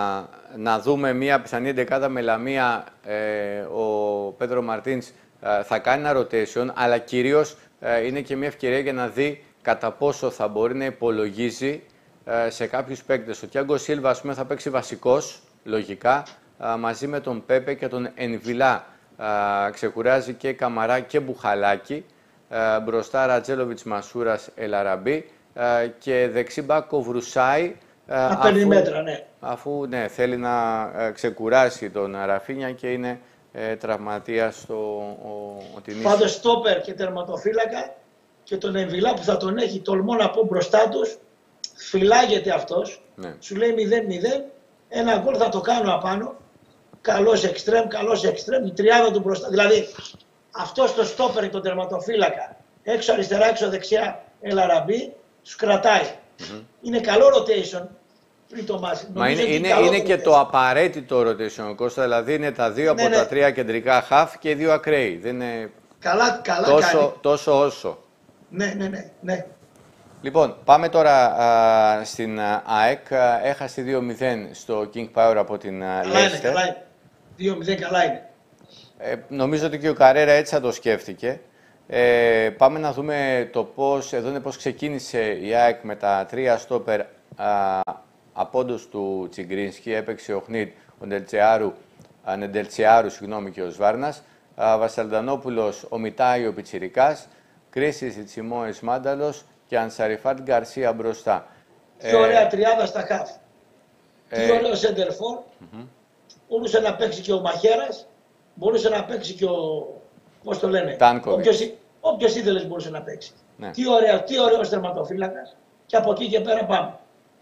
να δούμε μια πιθανή εντεκάδα με Λαμία. Ε, ο Πέντρο Μαρτίνς ε, θα κάνει ένα rotation, αλλά κυρίως ε, είναι και μια ευκαιρία για να δει κατά πόσο θα μπορεί να υπολογίζει ε, σε κάποιους παίκτες. Ο Τιάγκο Σίλβα, ας πούμε, θα παίξει βασικός, λογικά, ε, μαζί με τον Πέπε και τον Ενβιλά. Ε, ξεκουράζει και Καμαρά και Μπουχαλάκη. Ε, μπροστά Ρατζέλοβιτς, Μασούρας, Ελαραμπή. Uh, και δεξί μπακ ο Βρουσάη, uh, αφού, μέτρα, ναι. αφού ναι, θέλει να uh, ξεκουράσει τον Ραφίνια και είναι uh, τραυματίας στο Τινίσιο. Πάντως στόπερ και τερματοφύλακα και τον Εμβιλά που θα τον έχει, τολμώ να πω, μπροστά τους, φυλάγεται αυτός, ναι. Σου λέει μηδέν μηδέν, ένα γκολ θα το κάνω απάνω, καλός εξτρέμ, καλός εξτρέμ, η τριάδα του μπροστά, δηλαδή αυτός το στόπερ και τον τερματοφύλακα, έξω αριστερά, έξω δεξιά, Ελαραμπή, τους κρατάει. Mm-hmm. Είναι καλό rotation πριν το μάτς. Μα είναι, είναι, είναι και το απαραίτητο rotation, Κώστα, δηλαδή είναι τα δύο ναι, από ναι. τα τρία κεντρικά half και οι δύο ακραίοι. Δεν είναι καλά, καλά τόσο, κάνει. τόσο όσο. Ναι, ναι, ναι, ναι. Λοιπόν, πάμε τώρα α, στην ΑΕΚ. Έχασε δύο μηδέν στο King Power από την καλά Leicester. Είναι, καλά είναι. δύο μηδέν καλά είναι. Ε, νομίζω ότι και ο Καρέρα έτσι θα το σκέφτηκε. Ε, πάμε να δούμε το πώς, εδώ είναι πώς ξεκίνησε η ΑΕΚ με τα τρία στόπερ απόντος του Τσιγκρίνσκι. Έπαιξε ο Χνίτ, ο Ντελτσεάρου, Νεντελτσεάρου συγγνώμη, και ο Σβάρνας. Βασαλντανόπουλος, ο Μιτάη, ο Πιτσιρικάς. Κρίσης Ιτσιμόης Μάνταλος και Ανσαριφάτ Γκαρσία μπροστά. Τι ε, ωραία τριάδα στα χαφ. Ε, τι ωραίο σέντερφορ. Mm-hmm. Μπορούσε να παίξει και ο Μαχέρας, μπορούσε να παίξει και ο, πώς το λένε, όποιος, όποιος ήθελες μπορούσε να παίξει. Ναι. Τι ωραίο, τι ωραίος τερματοφύλακας και από εκεί και πέρα πάμε.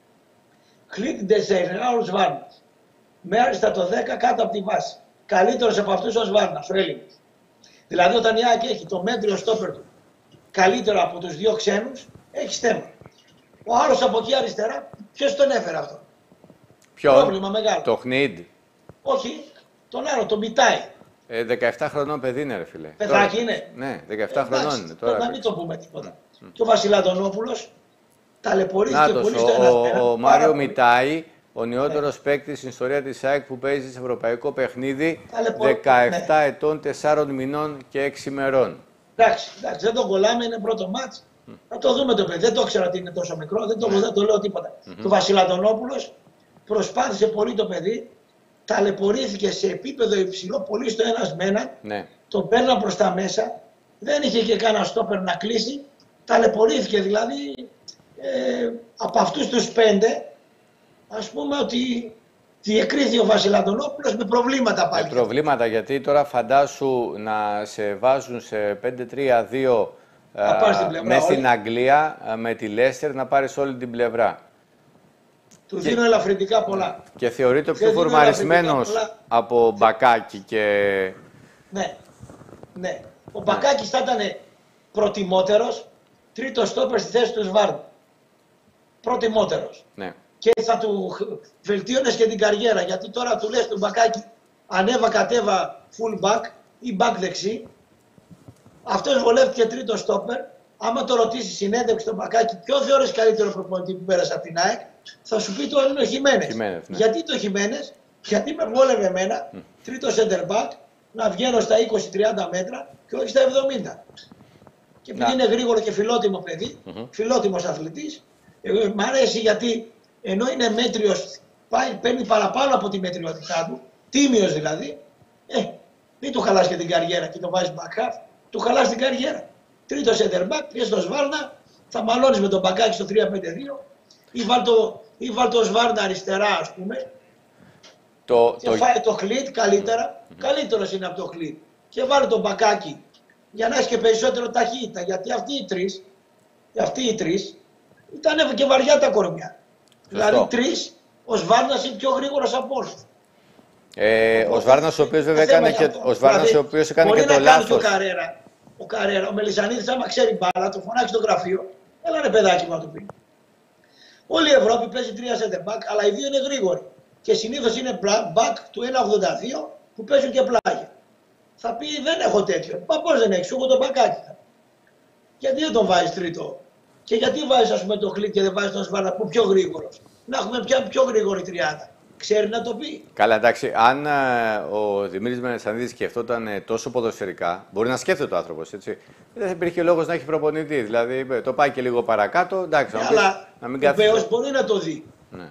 Κλίτ Ντεσέιρ, άλλος Βάρνας. Με άριστα το δέκα κάτω από τη βάση. Καλύτερος από αυτούς ο Βάρνας, ο Έλληνας. Δηλαδή όταν η ΑΕΚ έχει το μέτριο στόπερ του καλύτερο από τους δύο ξένους, έχει θέμα. Ο άλλος από εκεί αριστερά, ποιος τον έφερε αυτό. Ποιο? Πρόβλημα μεγάλο. Το Χνίντ. Όχι, τον άλλο, τον Μιτάι. Ε, δεκαεπτά χρονών παιδί είναι, ρε φίλε. Παιδάκι τώρα, είναι. Ναι, δεκαεπτά ε, χρονών είναι. Τώρα να μην το πούμε τίποτα. Mm. Και ο Βασιλαντονόπουλος ταλαιπωρήθηκε Νάτος, πολύ στο ο, ένα. Ο, ο Μάριο Μιτάι, ο νεότερος ναι. παίκτης στην ιστορία της ΑΕΚ που παίζει σε ευρωπαϊκό παιχνίδι, Ταλαιπω... δεκαεπτά ναι. ετών, τεσσάρων μηνών και έξι ημερών. Εντάξει, εντάξει, δεν τον κολλάμε, είναι πρώτο μάτς. Mm. Θα το δούμε το παιδί. Δεν το ήξερα ότι είναι τόσο μικρό, δεν το, mm. δεν το λέω τίποτα. Mm-hmm. Το Βασιλαντονόπουλος προσπάθησε πολύ το παιδί. Ταλαιπωρήθηκε σε επίπεδο υψηλό, πολύ στο ένας με έναν. Ναι. Τον παίρναν προς τα μέσα. Δεν είχε και κανένα στόπερ να κλείσει. Ταλαιπωρήθηκε δηλαδή ε, από αυτούς τους πέντε. Ας πούμε ότι διεκρίθη ο Βασιλαντονόπουλος με προβλήματα πάλι. Με προβλήματα γιατί τώρα φαντάσου να σε βάζουν σε πέντε τρία δύο μέσα στην Αγγλία με τη Λέστερ να πάρεις όλη την πλευρά. Του δίνω ελαφρυντικά πολλά. Και θεωρείται πιο φορμαρισμένος από Μπακάκη και... Ναι, ναι. Ο Μπακάκης θα ήταν προτιμότερος, τρίτος στόπερ στη θέση του Σβάρνου. Προτιμότερος. Ναι. Και θα του βελτίωνες και την καριέρα, γιατί τώρα του λες του Μπακάκη ανέβα κατέβα full back ή back δεξί. Αυτός βολεύτηκε τρίτο στόπερ. Άμα το ρωτήσει συνέντευξη στον Μπακάκη, ποιο θεωρείς καλύτερο προπονητή που πέρασε από την ΑΕΚ, θα σου πει το είναι ο Χιμένες. Ναι. Γιατί το Χιμένες, γιατί με βόλευε εμένα, mm. τρίτο center back, να βγαίνω στα είκοσι τριάντα μέτρα και όχι στα εβδομήντα. Και επειδή είναι γρήγορο και φιλότιμο παιδί, mm-hmm. φιλότιμος αθλητής, εγώ, μ' αρέσει γιατί ενώ είναι μέτριος, πάει, παίρνει παραπάνω από τη μετριότητά του, τίμιος δηλαδή, ε, μην του χαλάς και την καριέρα και το βάζεις back half, του χαλάς την καριέρα. Τρίτο center back, πήγε στο Σβάρνα, θα μαλώνεις με τον Μπακάκι στο τρία πέντε δύο ή βάλ το, ή βάλ το Σβάρνα αριστερά, ας πούμε. Το, και το... φάει το Χλίτ καλύτερα, mm-hmm. καλύτερος είναι από το Χλίτ. Και βάλει τον Μπακάκι για να έχει και περισσότερο ταχύτητα, γιατί αυτοί οι τρεις, αυτοί οι τρεις ήταν και βαριά τα κορμιά. Δηλαδή τρεις, ο Σβάρνας είναι πιο γρήγορος από όλους. Ε, ο Σβάρνας ο οποίος βέβαια έκανε και, ο δηλαδή, ο οποίος έκανε και το λάθος. Ο Καρέρα, ο Μελισανίδης, άμα ξέρει μπάλα, το φωνάξει στο γραφείο, έλα ρε παιδάκι μου να του πει. Όλη η Ευρώπη παίζει τρία center back, αλλά οι δύο είναι γρήγοροι. Και συνήθως είναι back του ένα ογδόντα δύο που παίζουν και πλάγια. Θα πει δεν έχω τέτοιο. Μα πώς δεν έχεις, εγώ τον Μπακάκι. Γιατί δεν τον βάζεις τρίτο. Και γιατί βάζεις ας πούμε το Χλίτ και δεν βάζεις τον Σβάρνα που πιο γρήγορος. Να έχουμε πια πιο γρήγορη τριάδα. Ξέρει να το πει. Καλά, εντάξει. Αν ε, ο Δημήτρης Μελισανίδης σκεφτόταν ε, τόσο ποδοσφαιρικά, μπορεί να σκέφτεται ο άνθρωπος, έτσι. Δεν θα υπήρχε λόγος να έχει προπονητή. Δηλαδή το πάει και λίγο παρακάτω. Εντάξει, ναι, αλλά να μην κάθεται. Ο Μπέος μπορεί να το δει. Ναι.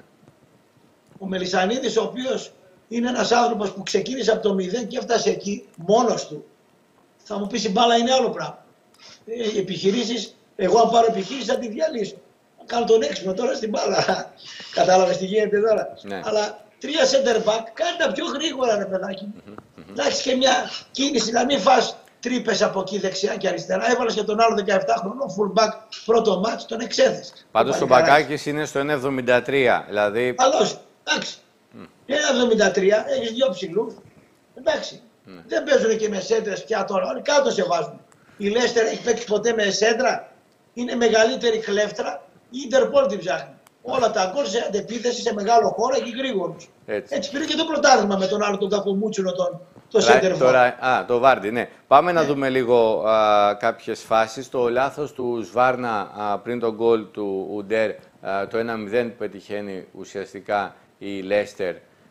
Ο Μελισανίδης, ο οποίος είναι ένας άνθρωπος που ξεκίνησε από το μηδέν και έφτασε εκεί μόνος του. Θα μου πεις η μπάλα είναι άλλο πράγμα. Ε, οι επιχειρήσεις, εγώ αν πάρω επιχείρηση θα τη διαλύσω. Κάνω τον έξυπνο τώρα στην μπάλα. Κατάλαβες τι γίνεται τώρα. Ναι. Αλλά τρία center back, κάνει τα πιο γρήγορα ρε παιδάκι. Mm-hmm, mm-hmm. Να έχεις και μια κίνηση, να μην φας τρύπες από εκεί δεξιά και αριστερά. Έβαλες και τον άλλο δεκαεπτά χρονών, full back, πρώτο μάτς, τον εξέθεσες. Πάντως ο Μπακάκης είναι στο ένα εβδομήντα τρία. Δηλαδή... Καλώς, εντάξει. Mm. ένα εβδομήντα τρία, έχεις δύο ψηλούς. Εντάξει. Mm. Δεν παίζουν και με σέντρες πια τώρα. Όλοι κάτω σε βάζουν. Η Λέστερ έχει παίξει ποτέ με σέντρα. Είναι μεγαλύτερη κλέφτρα. Η Ιντερπόλ την ψάχνει. Όλα τα γκολ σε αντεπίθεση σε μεγάλο χώρο και γρήγορους. Έτσι. Έτσι πήρε και το πρωτάθλημα με τον άλλο τον Κακομούτσινο, τον το Σέντερ Τώρα, α, το Βάρντι, ναι. Πάμε ναι. να δούμε λίγο α, κάποιες φάσεις. Το λάθος του Σβάρνα α, πριν τον γκολ του Ουντέρ, α, το ένα μηδέν που πετυχαίνει ουσιαστικά η Λέστερ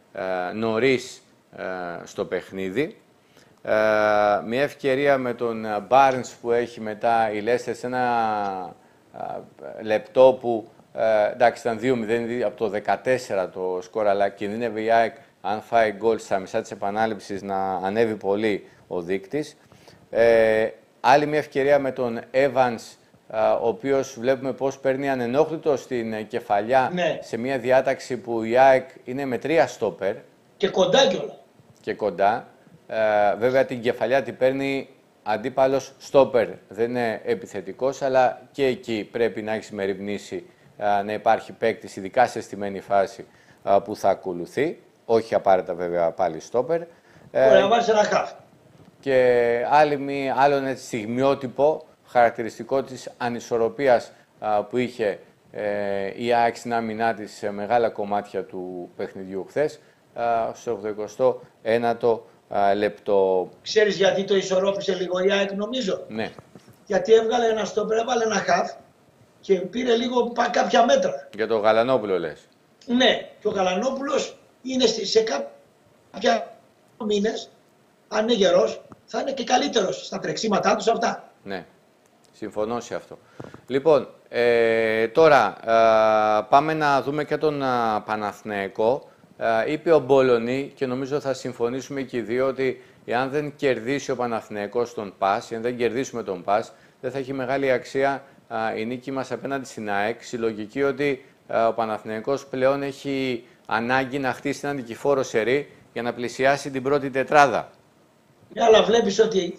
νωρίς α, στο παιχνίδι. Α, μια ευκαιρία με τον Μπάρνς που έχει μετά η Λέστερ σε ένα α, λεπτό που Ε, εντάξει, ήταν δύο μηδέν από το δεκατέσσερα το σκορ, αλλά κινδύνευε η ΑΕΚ αν φάει γκολ στα μισά της επανάληψης να ανέβει πολύ ο δείκτης. Ε, άλλη μια ευκαιρία με τον Evans, ο οποίος βλέπουμε πώς παίρνει ανενόχλητο στην κεφαλιά, ναι, σε μια διάταξη που η ΑΕΚ είναι με τρία στόπερ. Και κοντά κιόλα. Και κοντά. Ε, βέβαια την κεφαλιά την παίρνει αντίπαλος στόπερ. Δεν είναι επιθετικός, αλλά και εκεί πρέπει να έχει μεριμνήσει ε, να υπάρχει παίκτης, ειδικά σε στημένη φάση ε, που θα ακολουθεί. Όχι απαραίτητα βέβαια πάλι στόπερ. Μπορεί να βάλεις ένα χαφ. Και άλλη μη, άλλον έτσι στιγμιότυπο, χαρακτηριστικό της ανισορροπίας α, που είχε ε, η ΑΕΚ στην άμυνά της σε μεγάλα κομμάτια του παιχνιδιού χθες, α, στο ογδοηκοστό ένατο α, λεπτό. Ξέρεις γιατί το ισορρόπησε λίγο η ΑΕΚ, νομίζω? Ναι. Γιατί έβγαλε ένα στόπερ, έβαλε ένα χαφ και πήρε λίγο κάποια μέτρα. Για τον Γαλανόπουλο λες? Ναι, και ο Γαλανόπουλος είναι σε κάποια μήνες, αν είναι γερός, θα είναι και καλύτερος στα τρεξίματά τους αυτά. Ναι, συμφωνώ σε αυτό. Λοιπόν, ε, τώρα ε, πάμε να δούμε και τον ε, Παναθηναϊκό. Ε, είπε ο Μπολονί και νομίζω θα συμφωνήσουμε και οι δύο ότι εάν δεν κερδίσει ο Παναθηναϊκός τον ΠΑΣ, εάν δεν κερδίσουμε τον ΠΑΣ, δεν θα έχει μεγάλη αξία ε, η νίκη μας απέναντι στην ΑΕΚ. Συλλογική ότι ε, ο Παναθηναϊκός πλέον έχει ανάγκη να χτίσει ένα νικηφόρο σερί για να πλησιάσει την πρώτη τετράδα. Ναι, αλλά βλέπεις ότι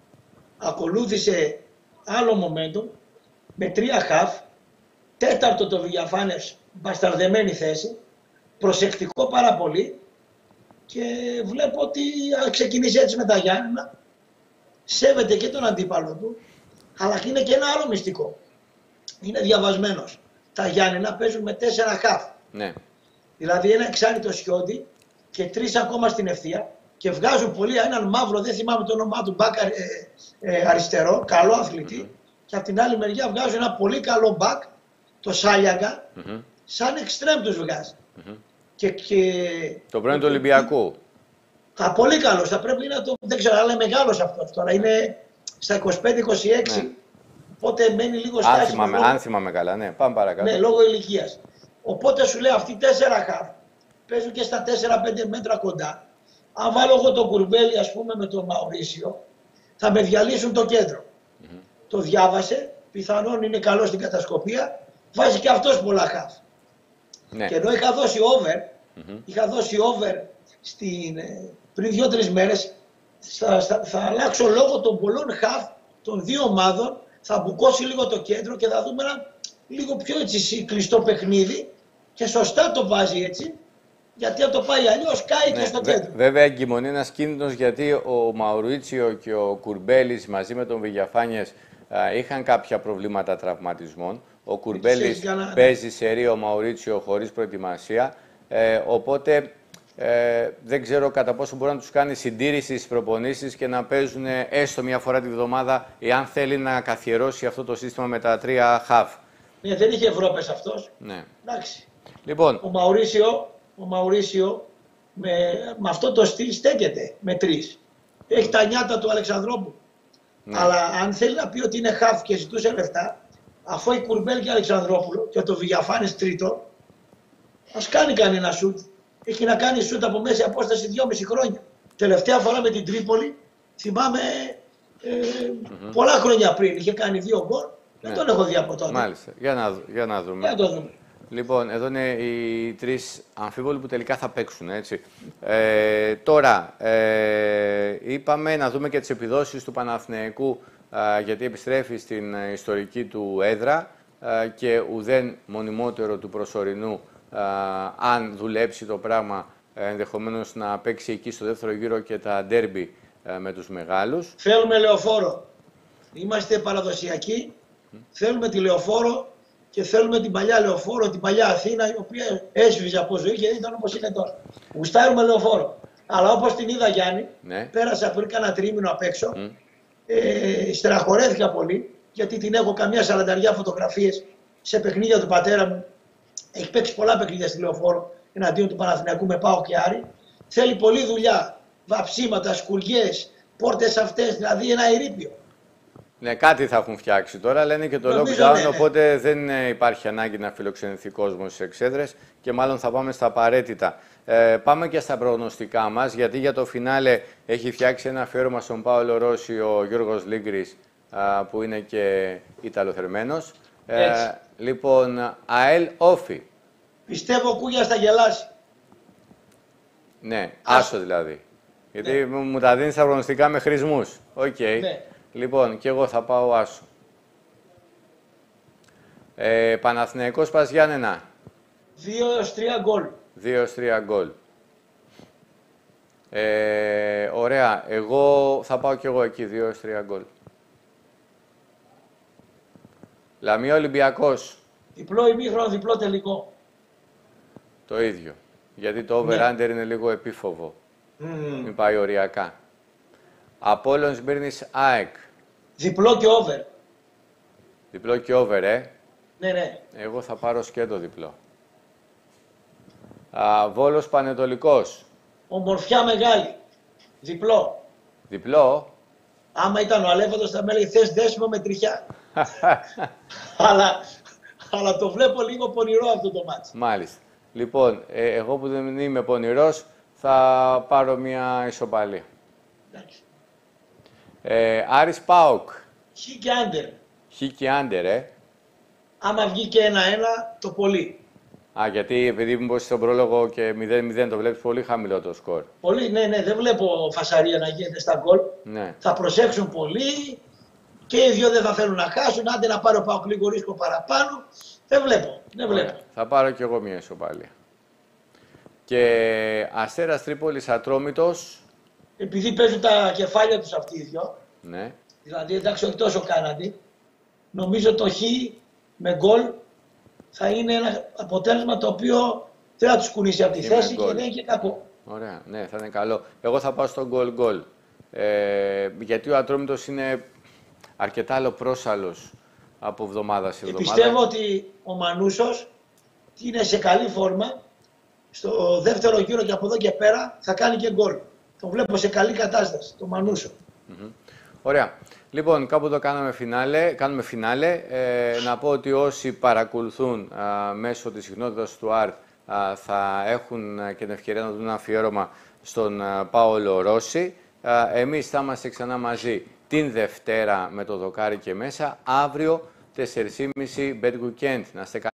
ακολούθησε άλλο momentum με τρία χαφ, τέταρτο το Βηγιαφάνες, μπασταρδεμένη θέση, προσεκτικό πάρα πολύ και βλέπω ότι αν ξεκινήσει έτσι με τα Γιάννηνα, σέβεται και τον αντίπαλο του, αλλά είναι και ένα άλλο μυστικό. Είναι διαβασμένος. Τα Γιάννηνα παίζουν με τέσσερα χαφ. Ναι. Δηλαδή ένα εξάριτο Σιόντι και τρεις ακόμα στην ευθεία και βγάζουν πολύ έναν μαύρο, δεν θυμάμαι το όνομά του, μπακ ε, ε, αριστερό, καλό αθλητή. Mm-hmm. Και από την άλλη μεριά βγάζουν ένα πολύ καλό μπακ, το Σάλιαγκα, mm-hmm. σαν εξτρέμ τους βγάζει. Mm-hmm. Και, και, το πρώτο του Ολυμπιακού. Α, πολύ καλός, θα πρέπει να το, δεν ξέρω, αλλά είναι μεγάλος αυτός τώρα, είναι στα είκοσι πέντε είκοσι έξι, ναι. Οπότε μένει λίγο στάσιμο. Αν θυμάμαι καλά, ναι, πάμε παρακάτω. Ναι, λόγω ηλικίας. Οπότε σου λέει αυτοί τέσσερα χαφ, παίζουν και στα τέσσερα πέντε μέτρα κοντά. Αν βάλω εγώ τον Κουρμπέλι, ας πούμε, με τον Μαουρίσιο, θα με διαλύσουν το κέντρο. Mm-hmm. Το διάβασε, πιθανόν είναι καλό στην κατασκοπία, βάζει και αυτός πολλά χαφ. Ναι. Και ενώ είχα δώσει over, mm-hmm. είχα δώσει over στην, πριν δύο-τρεις μέρες, θα, θα, θα αλλάξω λόγω των πολλών χαφ των δύο ομάδων, θα μπουκώσει λίγο το κέντρο και θα δούμε ένα λίγο πιο έτσι κλειστό παιχνίδι και σωστά το βάζει έτσι. Γιατί αν το πάει αλλιώς κάει, ναι, και στο κέντρο. Βέβαια εγκυμονεί ένας κίνδυνος, γιατί ο Μαουρίτσιο και ο Κουρμπέλης μαζί με τον Βηγιαφάνιες α, είχαν κάποια προβλήματα τραυματισμών. Ο Κουρμπέλης να... παίζει σερί, ο Μαουρίτσιο χωρίς προετοιμασία. Ε, οπότε ε, δεν ξέρω κατά πόσο μπορεί να τους κάνει συντήρηση στις προπονήσεις και να παίζουν έστω μια φορά τη βδομάδα, εάν θέλει να καθιερώσει αυτό το σύστημα με τα τρία χαφ. Ναι, δεν είχε Ευρώπες αυτός. Ναι. Εντάξει. Λοιπόν. Ο Μαουρίσιο... Ο Μαουρίσιο με, με αυτό το στυλ στέκεται με τρεις. Έχει τα νιάτα του Αλεξανδρόπουλου. Ναι. Αλλά αν θέλει να πει ότι είναι χαφ και ζητούσε λεφτά, αφού η Κουρμπέλ και Αλεξανδρόπουλο και το Βηγιαφάνης τρίτο, ας κάνει κανένα σουτ. Έχει να κάνει σουτ από μέση απόσταση δυόμιση χρόνια. Τελευταία φορά με την Τρίπολη, θυμάμαι ε, mm-hmm. πολλά χρόνια πριν, είχε κάνει δύο γκολ. Ναι. Δεν τον έχω δει από τότε. Μάλιστα. Για να, για να δούμε. Για να το δούμε. Λοιπόν, εδώ είναι οι τρεις αμφίβολοι που τελικά θα παίξουν, έτσι. Ε, τώρα, ε, είπαμε να δούμε και τις επιδόσεις του Παναθηναϊκού, ε, γιατί επιστρέφει στην ιστορική του έδρα ε, και ουδέν μονιμότερο του προσωρινού, ε, αν δουλέψει το πράγμα, ε, ενδεχομένως να παίξει εκεί στο δεύτερο γύρο και τα ντέρμπι ε, με τους μεγάλους. Θέλουμε λεωφόρο. Είμαστε παραδοσιακοί, mm. θέλουμε τη λεωφόρο. Και θέλουμε την παλιά λεωφόρο, την παλιά Αθήνα, η οποία έσβησε από ζωή και δεν ήταν όπως είναι τώρα. Γουστάρουμε λεωφόρο. Αλλά όπως την είδα, Γιάννη, ναι. πέρασα πριν κάνα τρίμηνο απ' έξω, mm. ε, στεραχωρέθηκα πολύ, γιατί την έχω καμιά σαρανταριά φωτογραφίες σε παιχνίδια του πατέρα μου. Έχει παίξει πολλά παιχνίδια στη λεωφόρο εναντίον του Παναθηναϊκού με ΠΑΟΚ και Άρη. Θέλει πολλή δουλειά, βαψίματα, σκουριές, πόρτες αυτές, δηλαδή ένα ερείπιο. Ναι, κάτι θα έχουν φτιάξει τώρα, λένε και το Νομίζω, lockdown, ναι, ναι. οπότε δεν υπάρχει ανάγκη να φιλοξενηθεί κόσμος στις εξέδρες και μάλλον θα πάμε στα απαραίτητα. Ε, πάμε και στα προγνωστικά μας, γιατί για το φινάλε έχει φτιάξει ένα αφιέρωμα στον Πάολο Ρώση ο Γιώργος Λίγκρης α, που είναι και Ιταλοθερμαίνος. Ε, λοιπόν, ΑΕΛ Όφη. Πιστεύω Κούγιας θα γελάσει. Ναι, άσο, άσο δηλαδή. Γιατί ναι. μου τα δίνεις τα προγνωστικά με χρησμούς. Οκ. Okay. Ναι. Λοιπόν, και εγώ θα πάω άσο. Ε, Παναθηναϊκός Πας Γιάννενα. δύο έως τρία γκολ. δύο έως τρία γκολ. Ε, ωραία. Εγώ θα πάω κι εγώ εκεί, δύο έως τρία γκολ. Λαμία Ολυμπιακός. Διπλό ημίχρονο, διπλό τελικό. Το ίδιο. Γιατί το over-under ναι. είναι λίγο επίφοβο. Mm. Μην πάει οριακά. Απόλλων Σμύρνης ΑΕΚ. Διπλό και over. Διπλό και over, ε. Ναι, ναι. Εγώ θα πάρω σκέτο διπλό. Α, Βόλος Πανετολικός. Ομορφιά μεγάλη. Διπλό. Διπλό. Άμα ήταν ο Αλέφαντος θα με έλεγε θες δέσιμο με τριχιά. αλλά, αλλά το βλέπω λίγο πονηρό αυτό το μάτς. Μάλιστα. Λοιπόν, ε, εγώ που δεν είμαι πονηρός θα πάρω μια ισοπαλία. Ε, Άρης ΠΑΟΚ. Χ και άντερ. Χ και άντερ, ε. Άμα βγει και ένα-ένα, το πολύ. Α, γιατί επειδή μου στον πρόλογο και μηδέν μηδέν το βλέπεις πολύ χαμηλό το σκορ. Πολύ, ναι, ναι, δεν βλέπω φασαρία να γίνεται στα γκολ. Ναι. Θα προσέξουν πολύ και οι δύο δεν θα θέλουν να χάσουν. Άντε να πάρω πάω λίγο ρίσκο παραπάνω. Δεν βλέπω, δεν βλέπω. Ωραία. Θα πάρω κι εγώ μια ισοπαλία. Και Αστέρας Τρίπολης Ατρόμητος. Επειδή παίζουν τα κεφάλια τους αυτοί οι δυο. Ναι. Δηλαδή εντάξει όχι τόσο κάναντι. Νομίζω το χ με γκολ θα είναι ένα αποτέλεσμα το οποίο δεν θα τους κουνήσει από τη θέση και δεν είναι και κακό. Ωραία, ναι, θα είναι καλό. Εγώ θα πάω στο γκολ γκολ. Ε, γιατί ο Ατρόμητος είναι αρκετά αλλοπρόσαλλος από εβδομάδα σε εβδομάδα. Και πιστεύω ότι ο Μανούσος είναι σε καλή φόρμα. Στο δεύτερο γύρο και από εδώ και πέρα θα κάνει και γκολ. Το βλέπω σε καλή κατάσταση, το Μανούσο. Mm-hmm. Ωραία. Λοιπόν, κάπου εδώ κάναμε φινάλε. Κάνουμε φινάλε. Ε, να πω ότι όσοι παρακολουθούν α, μέσω της συχνότητας του ΑΡΤ α, θα έχουν α, και την ευκαιρία να δουν ένα αφιέρωμα στον α, Πάολο Ρώση. Α, εμείς θα είμαστε ξανά μαζί την Δευτέρα με το δοκάρι και μέσα. Αύριο τέσσερις και μισή Bet Weekend. Να είστε καλά.